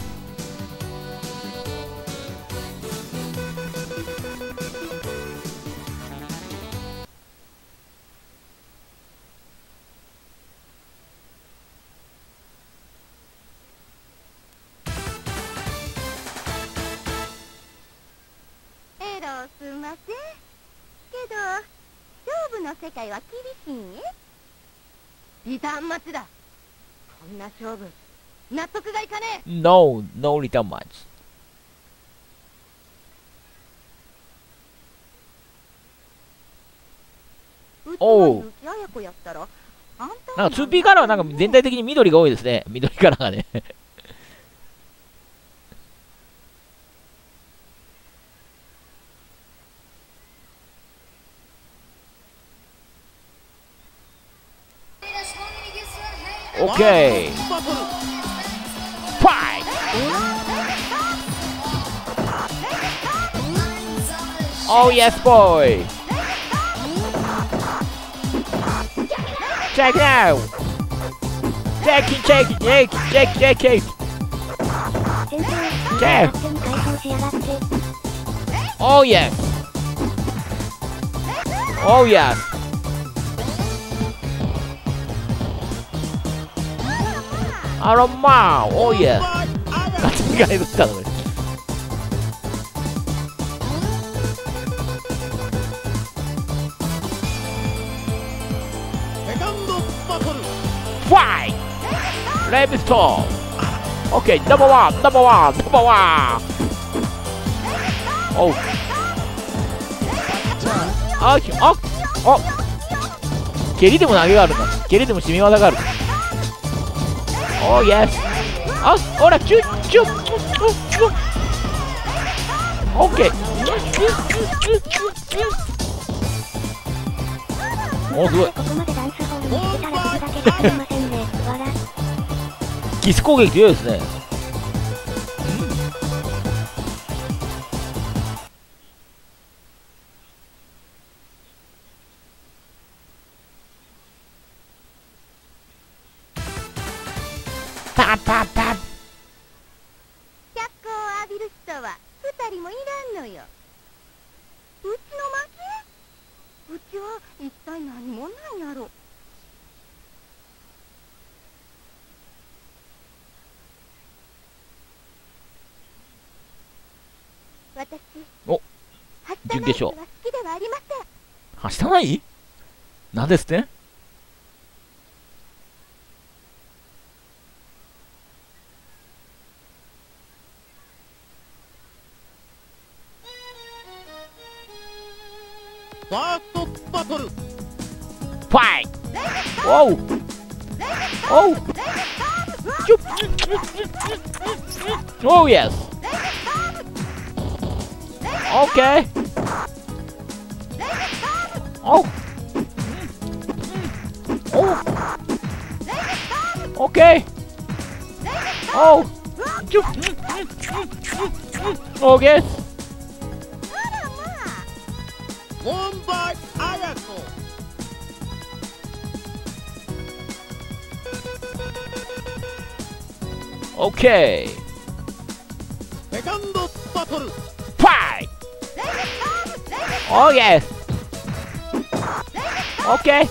えろうすんませんけど、勝負の世界は厳しいんえ。リターン待ちだ。こんな勝負納得がいかねえ。 No, no return match. おう。 うちはやこやったらあんたなんか ツーピー カラーはなんか全体的に緑が多いですね。緑カラーがね。オッケー。 バトル。 ファイト。Oh yes boy. Check it out. Check it, check it, check it, check it, check it. 先生、 チェフ勝手に解放しやがって。 Oh yes. Oh yes. あらまあ、Oh yes. ガチンガイドしたのね。 セカンドバトル。 ファイト。レビスト。オッケー、ナンバーワン、ナンバーワン、ナンバーワン。おう。あ、あ、あ。蹴りでも投げがあるんだ。蹴りでも締め技がある。おー、イエス。あ、ほら、チュッチュッチュッチュッチュッ。オッケー。チュッチュッチュッチュッチュッチュッ。おー、すごい。 ここまでダンスホールに来てたら振るだけじゃありませんね。わら。 キス攻撃強いですね。 パンパンパン。 脚光を浴びる人は二人もいらんのよ。うちの負け？うちは一体何者なんやろ。私、 お、準決勝。 は好きではありません。 はしたない？なんですって？ ファーストバトル。 ファイト。おうおう。おう、イエス。オッケー。おうおう。オッケー。おう。オーケー。 モンバイアヤコ。 オッケー。 セカンドバトル。 ファイト。オーイエス。オッケー。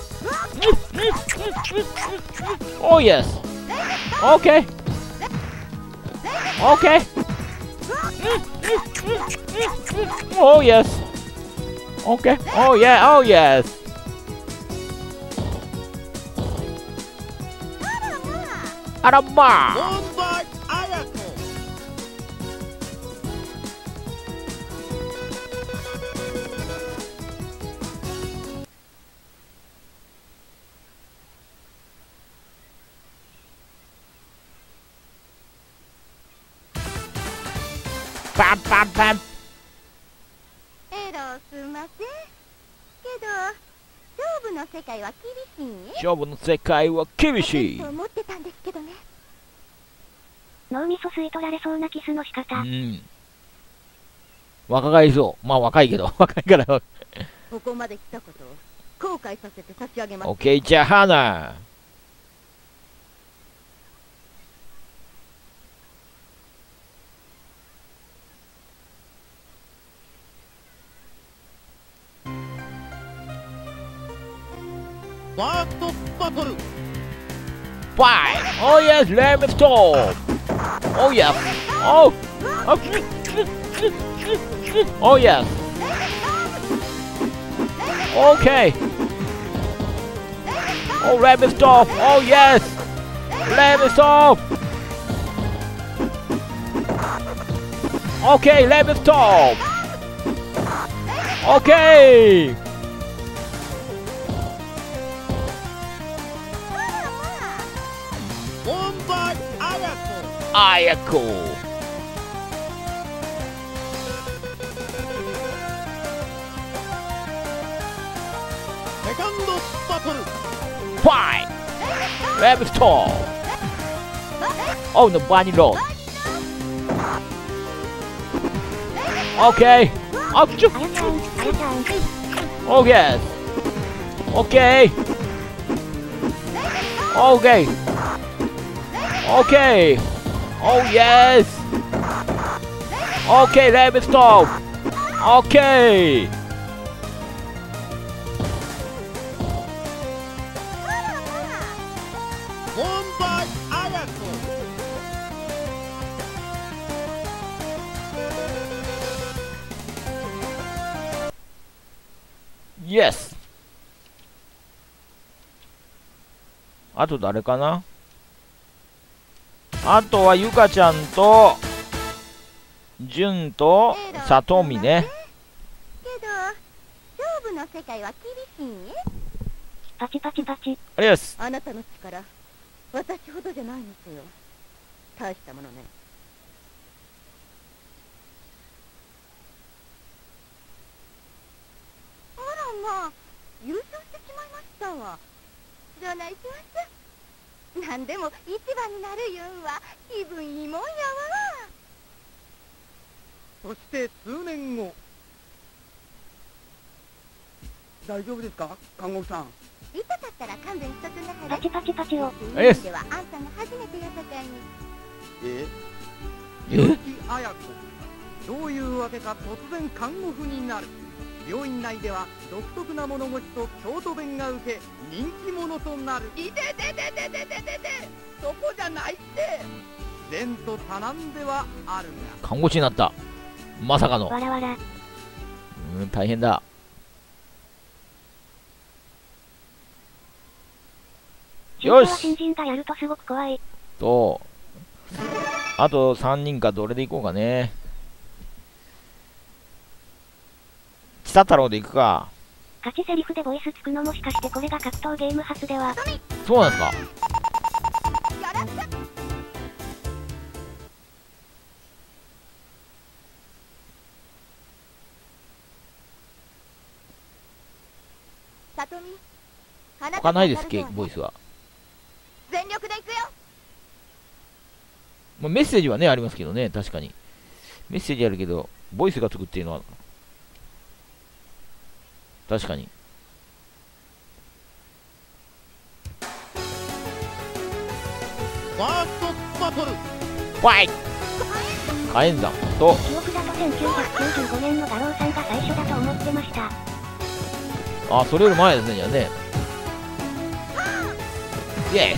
オーイエス。オッケー。オッケー。オーイエス。オッケー。オーイエス。オーイエス。あらまあ。 モンバイアヤコ。 パンパンパン。 エロすんません。けど、勝負の世界は厳しいんえ。 勝負の世界は厳しい。 と思ってたんですけどね。 脳みそ吸い取られそうなキスの仕方。 うん。若返りそう。まあ若いけど。若いから。 ここまで来たことを後悔させて差し上げます。 オッケー、じゃあ花。 ファーストバトル。 ファイト。オーイエス。レメスト。オーイエス。オー。オーイエス。オーケー。オーレメスト。オーイエス。レメスト。オーケー。レメスト。オーケー。 モンバイアヤコ。 あやこ。 セカンドバトル。 ファイト。レメスト。オーのバニロー。オッケー。オッケー。オッケー。オッケー。オッケー。Okay. Oh yes. Okay, let me stop. Okay. モンバイアヤコ。 Yes. あと誰かな。あとはゆかちゃんとじゅんとさとみね。 けど、勝負の世界は厳しいんえ。 パチパチパチ。 ありです。 あなたの力、私ほどじゃないんですよ。大したものね。あらまあ、優勝してしまいましたわ。どないしました。なんでも一番になるいうんは気分いいもんやわ。 そして数年後。 大丈夫ですか看護婦さん。 痛かったら勘弁しとくんなはれ。 パチパチパチを。 えっではあんたが初めてやさかいに。 ええ結城綾子。どういうわけか突然看護婦になる。病院内では独特な物腰と京都弁が受け人気者となる。いてててててててて、そこじゃないって。前途多難ではあるが。 看護師になった。まさかの。 わらわら。 うん、大変だ。よし新人がやるとすごく怖い。 と、あとさんにんかどれでいこうかね。千佐太郎でいくか。 勝ちセリフでボイスつくのもしかしてこれが格闘ゲーム初では。 そうなんですか。 やらっしゃ。さとみ、 他ないですっけ、ボイスは。 全力でいくよ。 まあ、メッセージはね、ありますけどね、確かに。メッセージあるけど、ボイスがつくっていうのは、確かに。 ファーストバトル。 ファイ火炎山と、 記憶だとせんきゅうひゃくきゅうじゅうごねんの画廊さんが最初だと思ってました。 あ、それより前ですね、じゃあね。イエ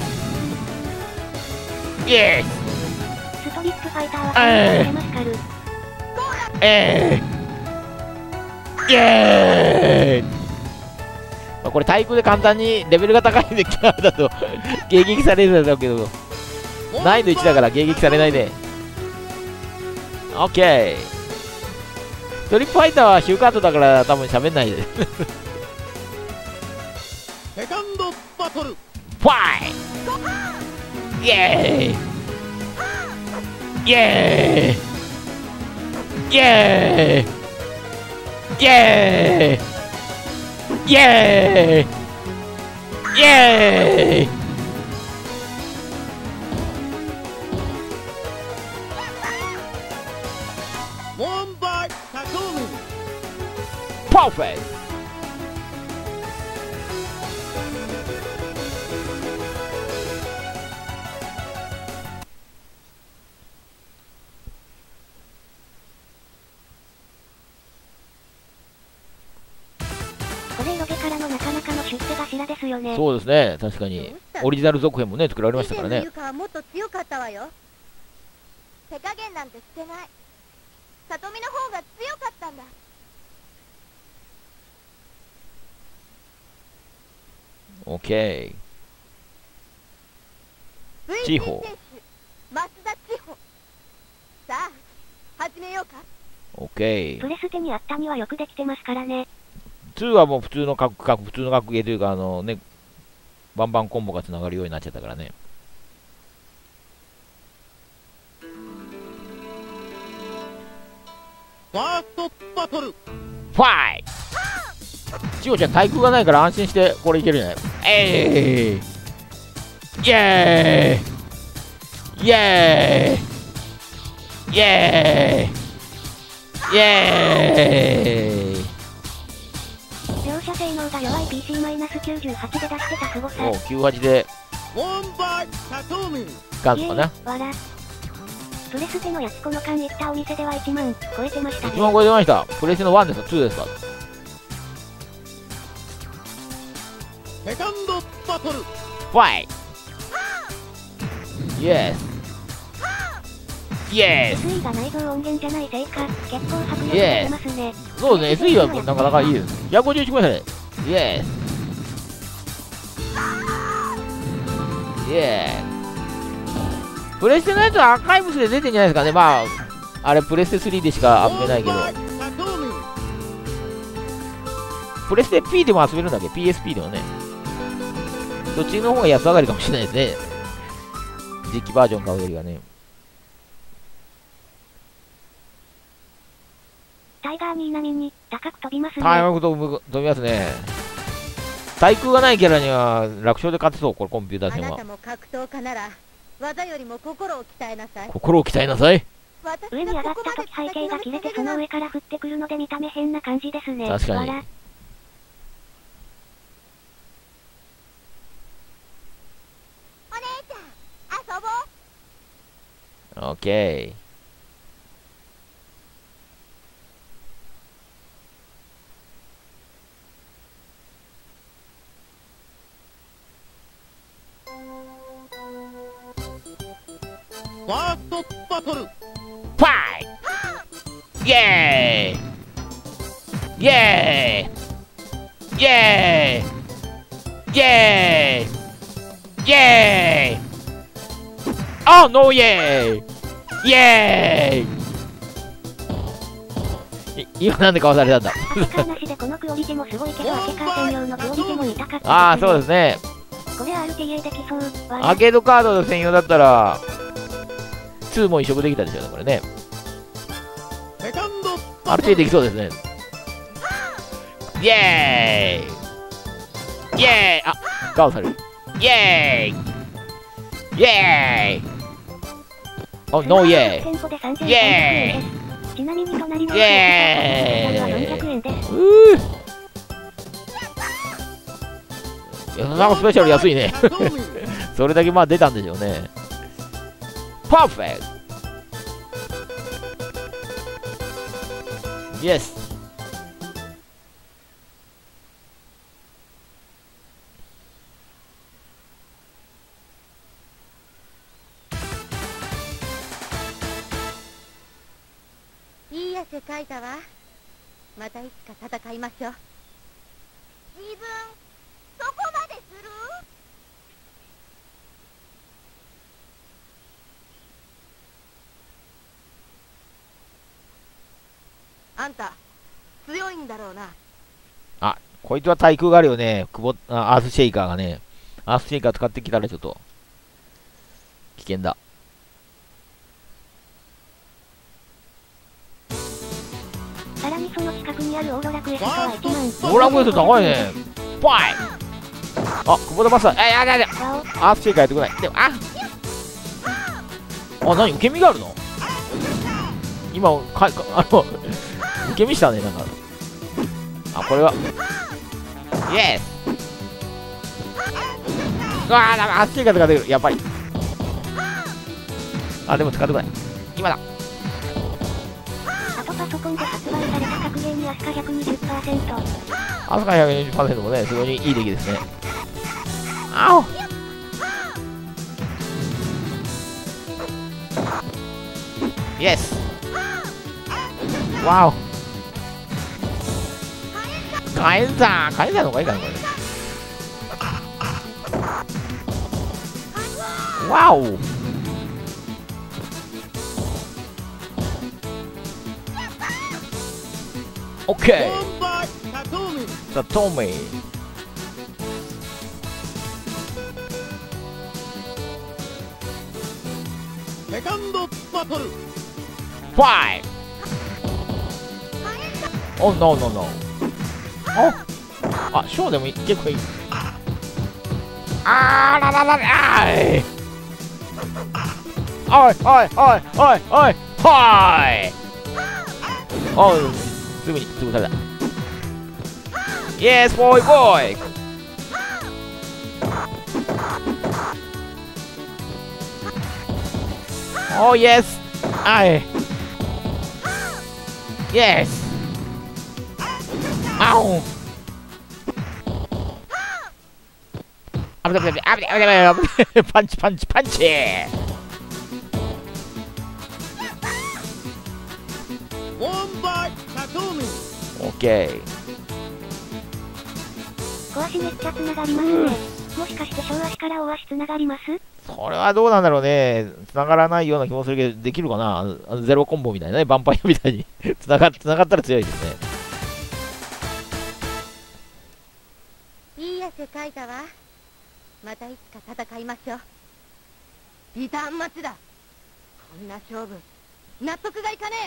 スイエスストリップファイターはえー、マスカル。 えーイエーイ、まあ、これ対空で簡単にレベルが高いんでキャラだと迎撃されるんだろうけど、難易度いちだから迎撃されないで。オッケー。ストリップファイターはヒューカートだから多分喋んないでセカンドバトル。 ファイイエーイイエーイイエーイイエーイイエーイイエーイモンバイタトーム。 パーフェクト。 これロゲからのなかなかの出世頭ですよね。 そうですね、確かに。オリジナル続編もね、作られましたからね以前の。ユカはもっと強かったわよ。手加減なんてしてない。さとみの方が強かったんだ。 オッケー。千穂。 選手増田千穂。さあ始めようか。 オッケー。 プレステにあったにはよくできてますからね。 にはもう普通の格格普通の格ゲーというか、あのね、バンバンコンボがつながるようになっちゃったからね。 ファーストバトル。 ファイ千穂ちゃん対空がないから安心してこれいけるんじゃない？えいイエーイイエーイイエーイイエーイ。 両者性能が弱い ピーシーマイナスきゅうじゅうはち で出してたすごさ。 おうきゅうはちでモンバイタトーム。 ガンとかな。 わら。プレステのやつこの間行ったお店ではいちまん超えてましたね。 いちまん超えてました。プレステのワンですかツーですか？ セカンドバトル。 ファイイエスイエスエスイー が内蔵音源じゃないせいか、結構迫力出ますね。 そうですね、エスイー はなかなかいいです。ひゃくごじゅういちごめんなさい。イエスイエスプレステのやつはアーカイブスで出てんじゃないですかね。まあ、あれプレステスリーでしか遊べないけど。プレステ P でも遊べるんだっけ ピーエスピー でもね。どっちの方が安上がりかもしれないですね。実機バージョン買うよりはね。 タイガーに並みに高く飛びますね。 高く飛ぶ飛びますね。対空がないキャラには楽勝で勝てそう、これコンピューター戦は。 あなたも格闘家なら技よりも心を鍛えなさい。 心を鍛えなさい。 上に上がった時背景が切れてその上から降ってくるので見た目変な感じですね。 確かに。 ケファーストバトル。 ー。ファイイェーイイェーイイェーイイェーイイェーイあ、ノーイェーイイェーイい今なんでかわされたんだアケカーなしでこのクオリティもすごいけど、アケカー専用のクオリティも見たかった。 ああ、そうですね。 これ アールティーエー できそう。 アーケードカードの専用だったらにも移植できたでしょうね、これね。 セカンドアールティーエー できそうですね。イエーイイエーイあ、ガオされる。イエーイイエーイお、ノーイエーイイエーイちなみに隣のイエーイよんひゃくえんです。 うーいや、なんかスペシャル安いね。それだけまあ出たんでしょうね。パーフェクトイエスいい汗かいたわ。またいつか戦いましょう。自分そこまでする？あんた強いんだろうな。 あ、こいつは対空があるよね。クボあアースシェイカーがね。アースシェイカー使ってきたらちょっと危険だ。 さらにその近くにあるオーロラクエストはいちまん。 オーロラクエスト高いね。ファイあ、久保田マスター。え、やだやだアースシェイカーやってこない。でも、ああ、何受け身があるの今、か、かあの、受け身したね、なんか。あ、これは。イエスうわー、ダメ、アースシェイカー使ってくる。やっぱり。あ、でも使ってこない。今だ。 あとパソコンで発売された格ゲーにアスカ ひゃくにじゅっパーセント。 アスカ ひゃくにじゅっパーセント もね、非常にいい出来ですね。あおイエスわおカエンザーカエンザーの方がいいかな、これ。わおオッケーザ・トミーセカンドバトル。 ファイおノーノーノーおあショーでも結構いいあーららららあーいおいおいおいおいおいはいおいすぐに潰されたイエスボーイボーイおーイエスはいイエスあおあぶねあぶねあぶねあぶねあぶねパンチパンチパンチオッケー小足めっちゃつながりますね。もしかして小足から大足つながります？ それはどうなんだろうね。繋がらないような気もするけど、できるかなあのゼロコンボみたいなね。ヴァンパイアみたいに繋が、繋がったら強いですね。 いい汗かいたわ。またいつか戦いましょう。リターン待ちだ。こんな勝負納得がいかね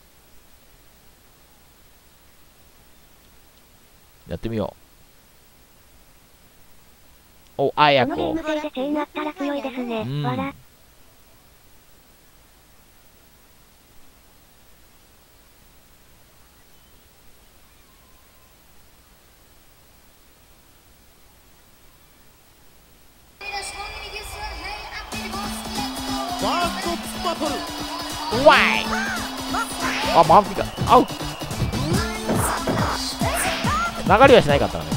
やってみよう。お、あやこのゲーこ。 ム性でチェーンあったら強いですね。 うんわら。 ファーストバトル。 わい。あ、回ってきた。あう。流れはしないかったなね。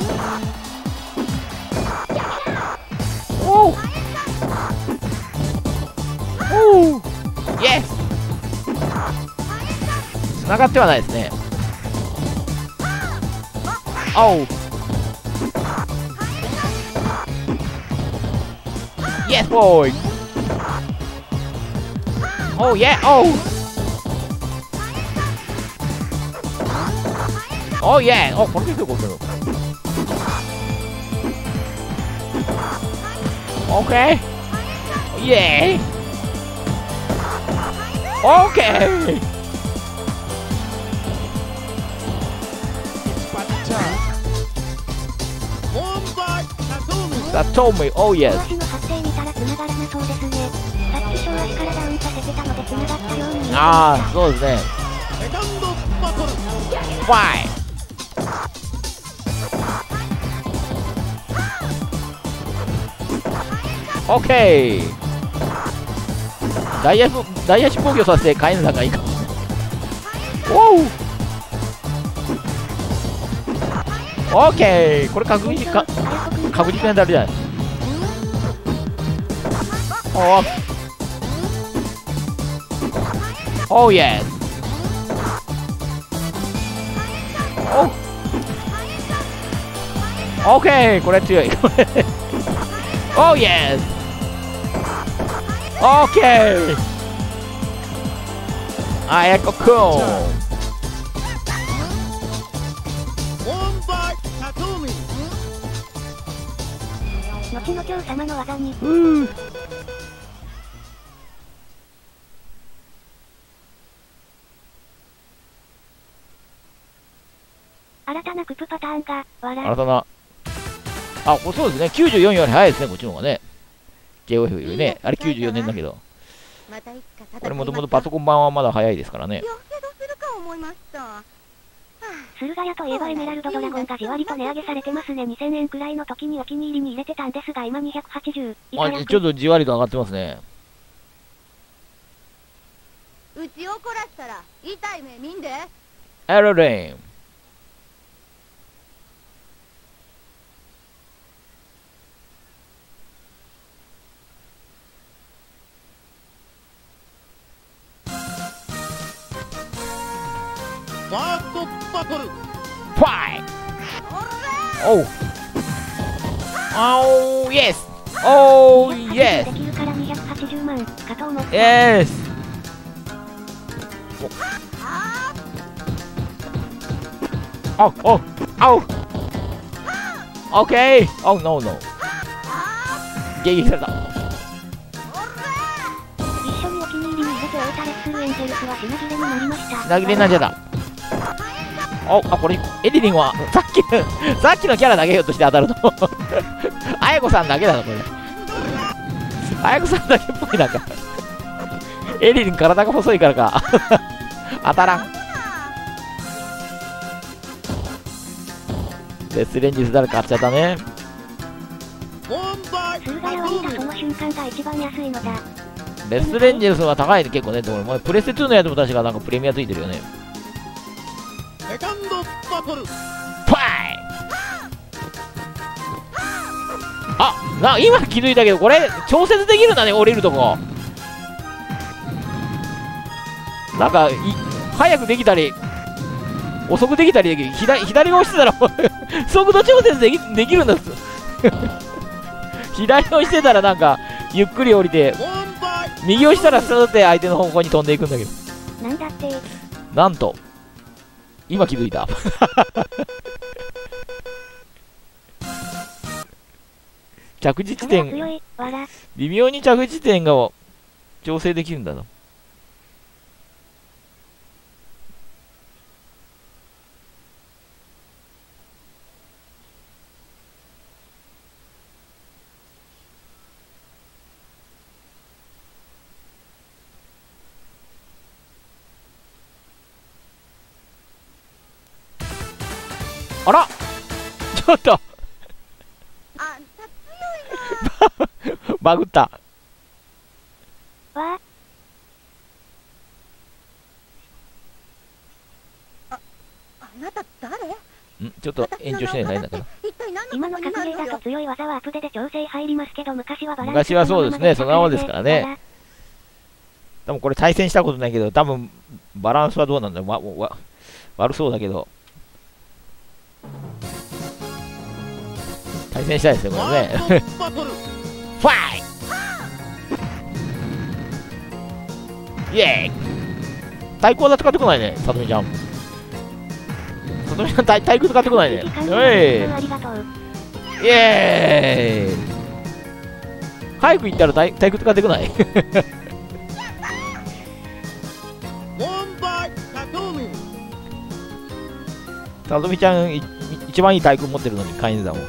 おうおう、イエス。繋がってはないですね。おう、イエスボーイ。おう、イエおうおう、イエお、これでどこ行くの。オッケー、イエーイ、オッケー。That told me, oh yes. 足の発生見たら繋がらなそうですね。さっき小足からダウンさせてたので繋がったように見えました。 ああ、そうですね。Why? OK。ダイヤダイヤ種防御させてカエンさんがいいかも。おう。OK。これ確実か確実に当たるじゃない。おお。Oh yes。お。OK。これ強い。Oh yes。OK。あやこくん。 後の今日様の技に。 うー。 新たなクプパターンが、わら。 新たな。あ、そうですね。きゅうじゅうよんより早いですね、こっちの方がね。ジェイオーエフ よりね。あれきゅうじゅうよねんだけど。これもともとパソコン版はまだ早いですからね。 駿河屋といえばエメラルドドラゴンがじわりと値上げされてますね。にせんえんくらいの時にお気に入りに入れてたんですが、今にひゃくはちじゅう。 あ、ちょっとじわりと上がってますね。 うちを凝らしたら痛い目見んで。 エロレイン。 ファーストバトル。 ファイ。おう。おー、イエス。おー、イエス。 できるからにひゃくはちじゅうまんかと思った。 イエス。おおおおオッケー。おノーノー。迎撃された。 一緒にお気に入りに入れておいたレッスルエンジェルスは品切れになりました。 品切れになっちゃった。お、あ、これエリリンはさっきのさっきのキャラだけひょっとして当たるのあやこさんだけだなこれ。あやこさんだけっぽい。なんかエリリン体が細いからか当たらん。デスレンジス誰か買っちゃったね。 駿河屋を見たその瞬間が一番安いのだ。 レスレンジェルスは高いね結構ね。でもプレステツーのやつも確かなんかプレミアついてるよね。 セカンドバトル。 ファイ。あ、な今気づいたけどこれ調節できるんだね。降りるとこなんかい早くできたり遅くできたりできる。左左を押してたら速度調節できできるんだ左を押してたらなんかゆっくり降りて、右をしたらスーって相手の方向に飛んでいくんだけど。 なんだってなんと今気づいた着地地点微妙に着地点が調整できるんだな。あらちょっとあんた強いなバグった。 わんちょっと延長しないと大変だから今の格ゲーだと強い技はアップデで調整入りますけど、昔はバランス昔はそうですね、そのままですからね。多分これ対戦したことないけど、多分バランスはどうなんだろう、わわ悪そうだけど。対戦したいですね、これね。ファイイエーイ太鼓は使ってこないね、さとみちゃん。さとみちゃん、太鼓使ってこないね。えいイエーイ早く行ったら太鼓使ってこないさとみちゃん、い一番いい太鼓持ってるのに、会員だもん。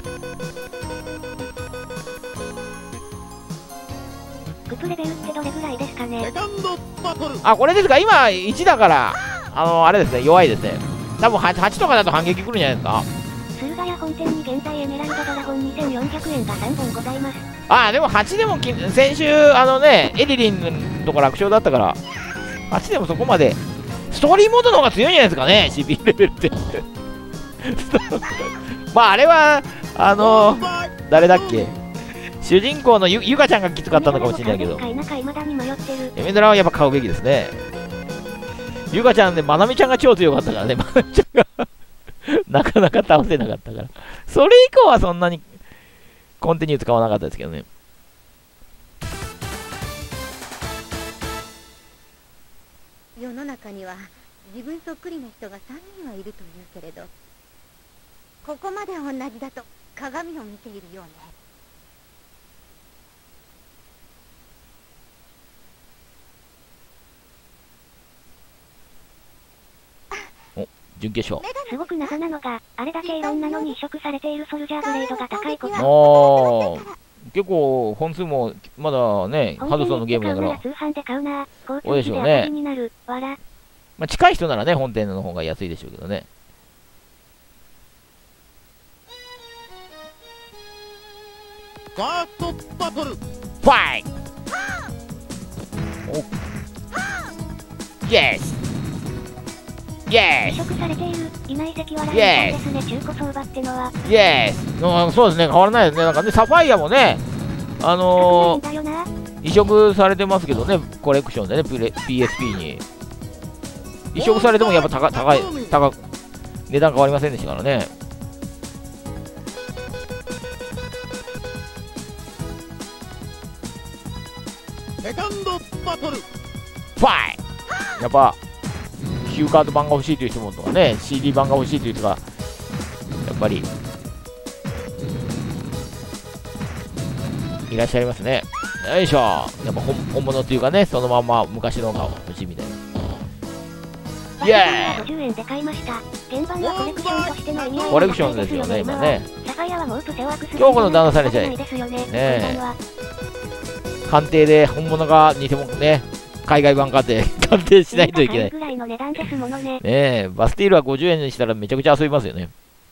グプレベルってどれぐらいですかね。 あ、これですか、今いちだから、あの、あれですね、弱いですね。多分 はち, はちとかだと反撃来るんじゃないですか。 駿河屋本店に現在エメラルドドラゴンにせんよんひゃくえんがさんぼんございます。 ああ、でもはちでもき、先週、あのね、エリリンとか楽勝だったから、はちでもそこまで、ストーリーモードの方が強いんじゃないですかね、シーピー レベルって。まあ、あれは、あのー、誰だっけ、主人公の ゆ, ゆかちゃんがきつかったのかもしれないけど、エメドラはやっぱ買うべきですね。ゆかちゃんで、まなみちゃんが超強かったからね、まなみちゃんがなかなか倒せなかったから、それ以降はそんなにコンティニュー使わなかったですけどね。 世の中には自分そっくりな人がさんにんはいるというけれど、ここまで同じだと鏡を見ているようね。 お、準決勝。 すごく謎なのが、あれだけいろんなのに移植されているソルジャーブレードが高いこと。 おー、結構本数もまだね、ハドソンのゲームだから。 通販で買うな。 そうでしょうね。 まあ、近い人ならね、本店の方が安いでしょうけどね。 ファーストバトルファイおイエスイエス移植されているいない席はラインですね、中古相場ってのは。 イエスのそうですね、変わらないですね。なんかね、サファイアもね、あのー、移植されてますけどね、コレクションでね、ピーエスピー に。移植されてもやっぱ高い、高い、高く、値段変わりませんでしたからね。 セカンドバトルファイやっぱ、キューカード版が欲しいという人もとかね、シーディー 版が欲しいという人が、やっぱり、いらっしゃいますね。よいしょ。やっぱ本本物っていうかね、そのまんま昔のが欲しいみたいな。イエーイごじゅうえんで買いました。現版はコレクションとしての意味合いコレクションですよね、今ね。 サファイアはもうプセオアクス今日この旦那さんでしょ。ねえ。鑑定で本物が偽物ね、海外版鑑定、鑑定しないといけない。 ぐらいの値段ですものね。 ねえ、バスティールはごじゅうえんにしたらめちゃくちゃ遊びますよね。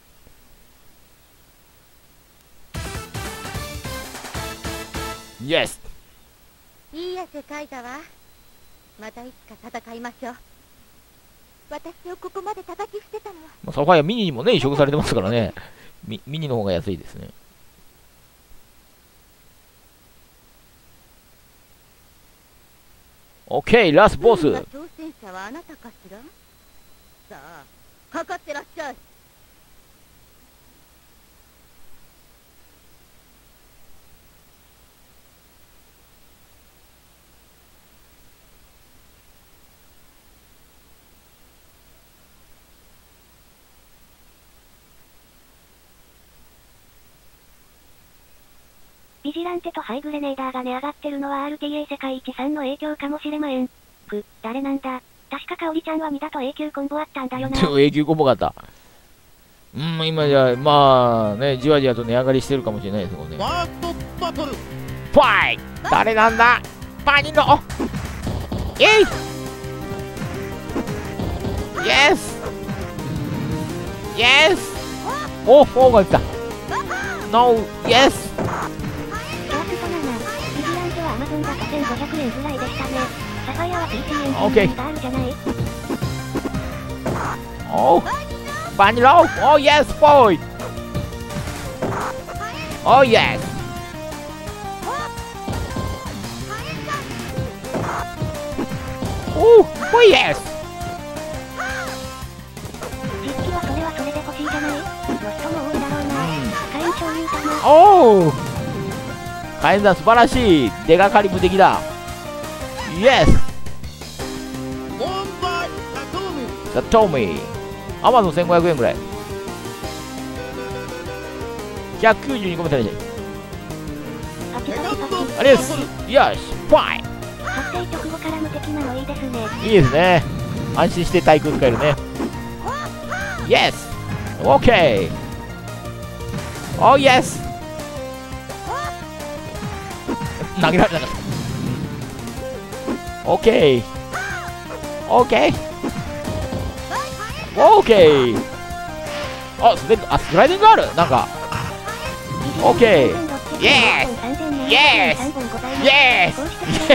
イエスいい汗かいたわ。またいつか戦いましょう。私をここまで叩き捨てたのは。 まあ、サファイアミニにもね、移植されてますからね。ミ, ミニの方が安いですね。オッケー、ラスボス。 挑戦者はあなたかしら。さあ、かかってらっしゃい。 ビジランテとハイグレネーダーが値上がってるのは アールティーエー 世界一さんの影響かもしれません。く、誰なんだ。確かかおりちゃんはにだと永久コンボあったんだよな。 永久コンボがあった。うん、今じゃ、まあね、じわじわと値上がりしてるかもしれないですもんね。ファーストバトルファイ誰なんだパニのイエイイエスイエスお、フォーが来たノーイエスアマゾンだとせんごひゃくえんぐらいでしたね。サファイアは ピーシー エンジンがあるじゃない。 おうバニロー。おー、イエス、ボーイ。おー、イエス。おー、おー、イエス。 実機はそれはそれで欲しいじゃない。ロストも多いだろうな。火炎潮流玉。 おお、火炎弾素晴らしい。デカカリブ的だ。イエス。 ボンバイタトーム。 ザ・トーミー。アマゾンせんごひゃくえんぐらい。ひゃくきゅうじゅうにこめ足りない。 パチパチパチ。 ありがとうございます。よし、ファイ。 発生直後から無敵なのいいですね。 いいですね。安心して対空使えるね。イエス。オッケー。おー、イエス。投げられなかった。オッケー。オッケー。オッケー。あ、スライディング、あ、スライディングある。なんか。オッケー。イエス。イエス。イエス。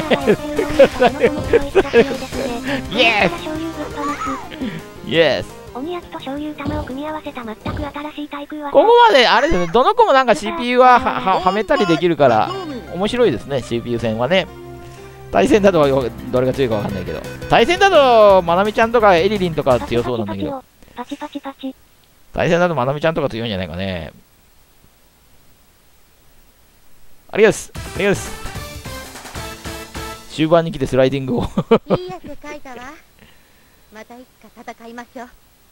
イエス。イエス。 鬼焼きと醤油玉を組み合わせた全く新しい対空はここまであれですね、どの子もなんか シーピーユー ははははめたりできるから面白いですね。 シーピーユー 戦はね。対戦だとどれが強いかわかんないけど、対戦だとまなみちゃんとかエリリンとか強そうなんだけど、 パチパチパチ。 対戦だとまなみちゃんとか強いんじゃないかね。ありがとうございます。ありがとうございます。終盤に来てスライディングをいい汗かいたわ。またいつか戦いましょう。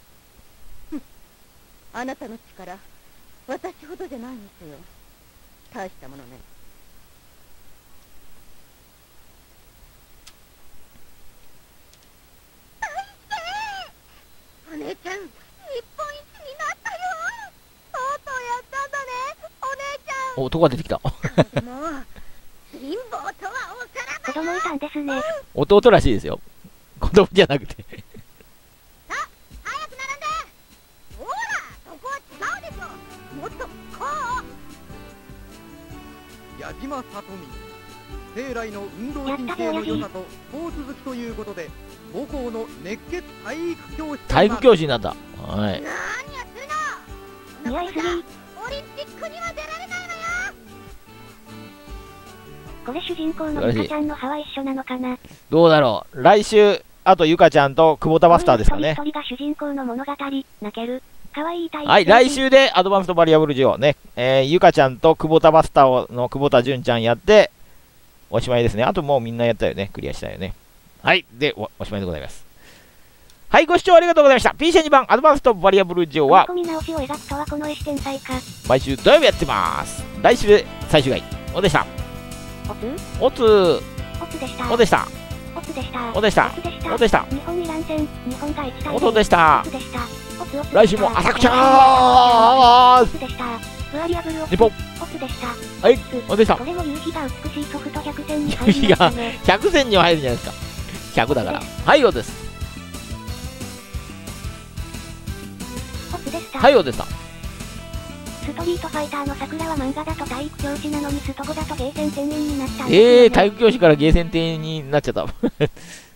あなたの力、私ほどじゃないんですよ。大したものね。お姉ちゃん、日本一になったよ。とうとうやったんだね、お姉ちゃん。 お、男が出てきた。 もう、貧乏とはおさら子供いたんですね。 弟らしいですよ。子供じゃなくて。 早く並んで。ほら、そこは違うでしょ。もっとこう。 矢島さとみ、生来の運動神経の良さとスポーツ好きということで母校の熱血体育教師体育教師になった。はい。 何やってんの。 似合いすぎ。 オリンピックには出られないのよ。 これ主人公のゆかちゃんの歯は一緒なのかな。 どうだろう。来週、あとゆかちゃんと久保田バスターですかね。 一人一人が主人公の物語。泣ける。かわいい体育はい、来週でアドバンストバリアブルジオね、えー、ゆかちゃんと久保田バスターの久保田純ちゃんやって、おしまいですね。あともうみんなやったよね。クリアしたよね。はい、で、お, おしまいでございます。はい、ご視聴ありがとうございました。ピーシーに 番アドバンストバリアブルジオは、 込み直しを描くとはこの絵視点祭か。 毎週土曜日やってます。来週で最終回。おでした。 おつおつおつでした。 おでした。 おつでした。 おでした。おでした。 日本イラン戦、日本がいちたいおとでした。 おつでした。おつおつ来週も浅口ゃーおつでした。ブアリアブルオ日本おつでした。 はい、おでした。 これも夕日が美しいソフトひゃくせんに入りましたね。 ひゃくせんには入るじゃないですか。ひゃくだから。はい、おです。 おつでした。 はい、おでした。 ストリートファイターの桜は漫画だと体育教師なのにストゴだとゲーセン店員になったんですよね。 えー、体育教師からゲーセン店になっちゃった。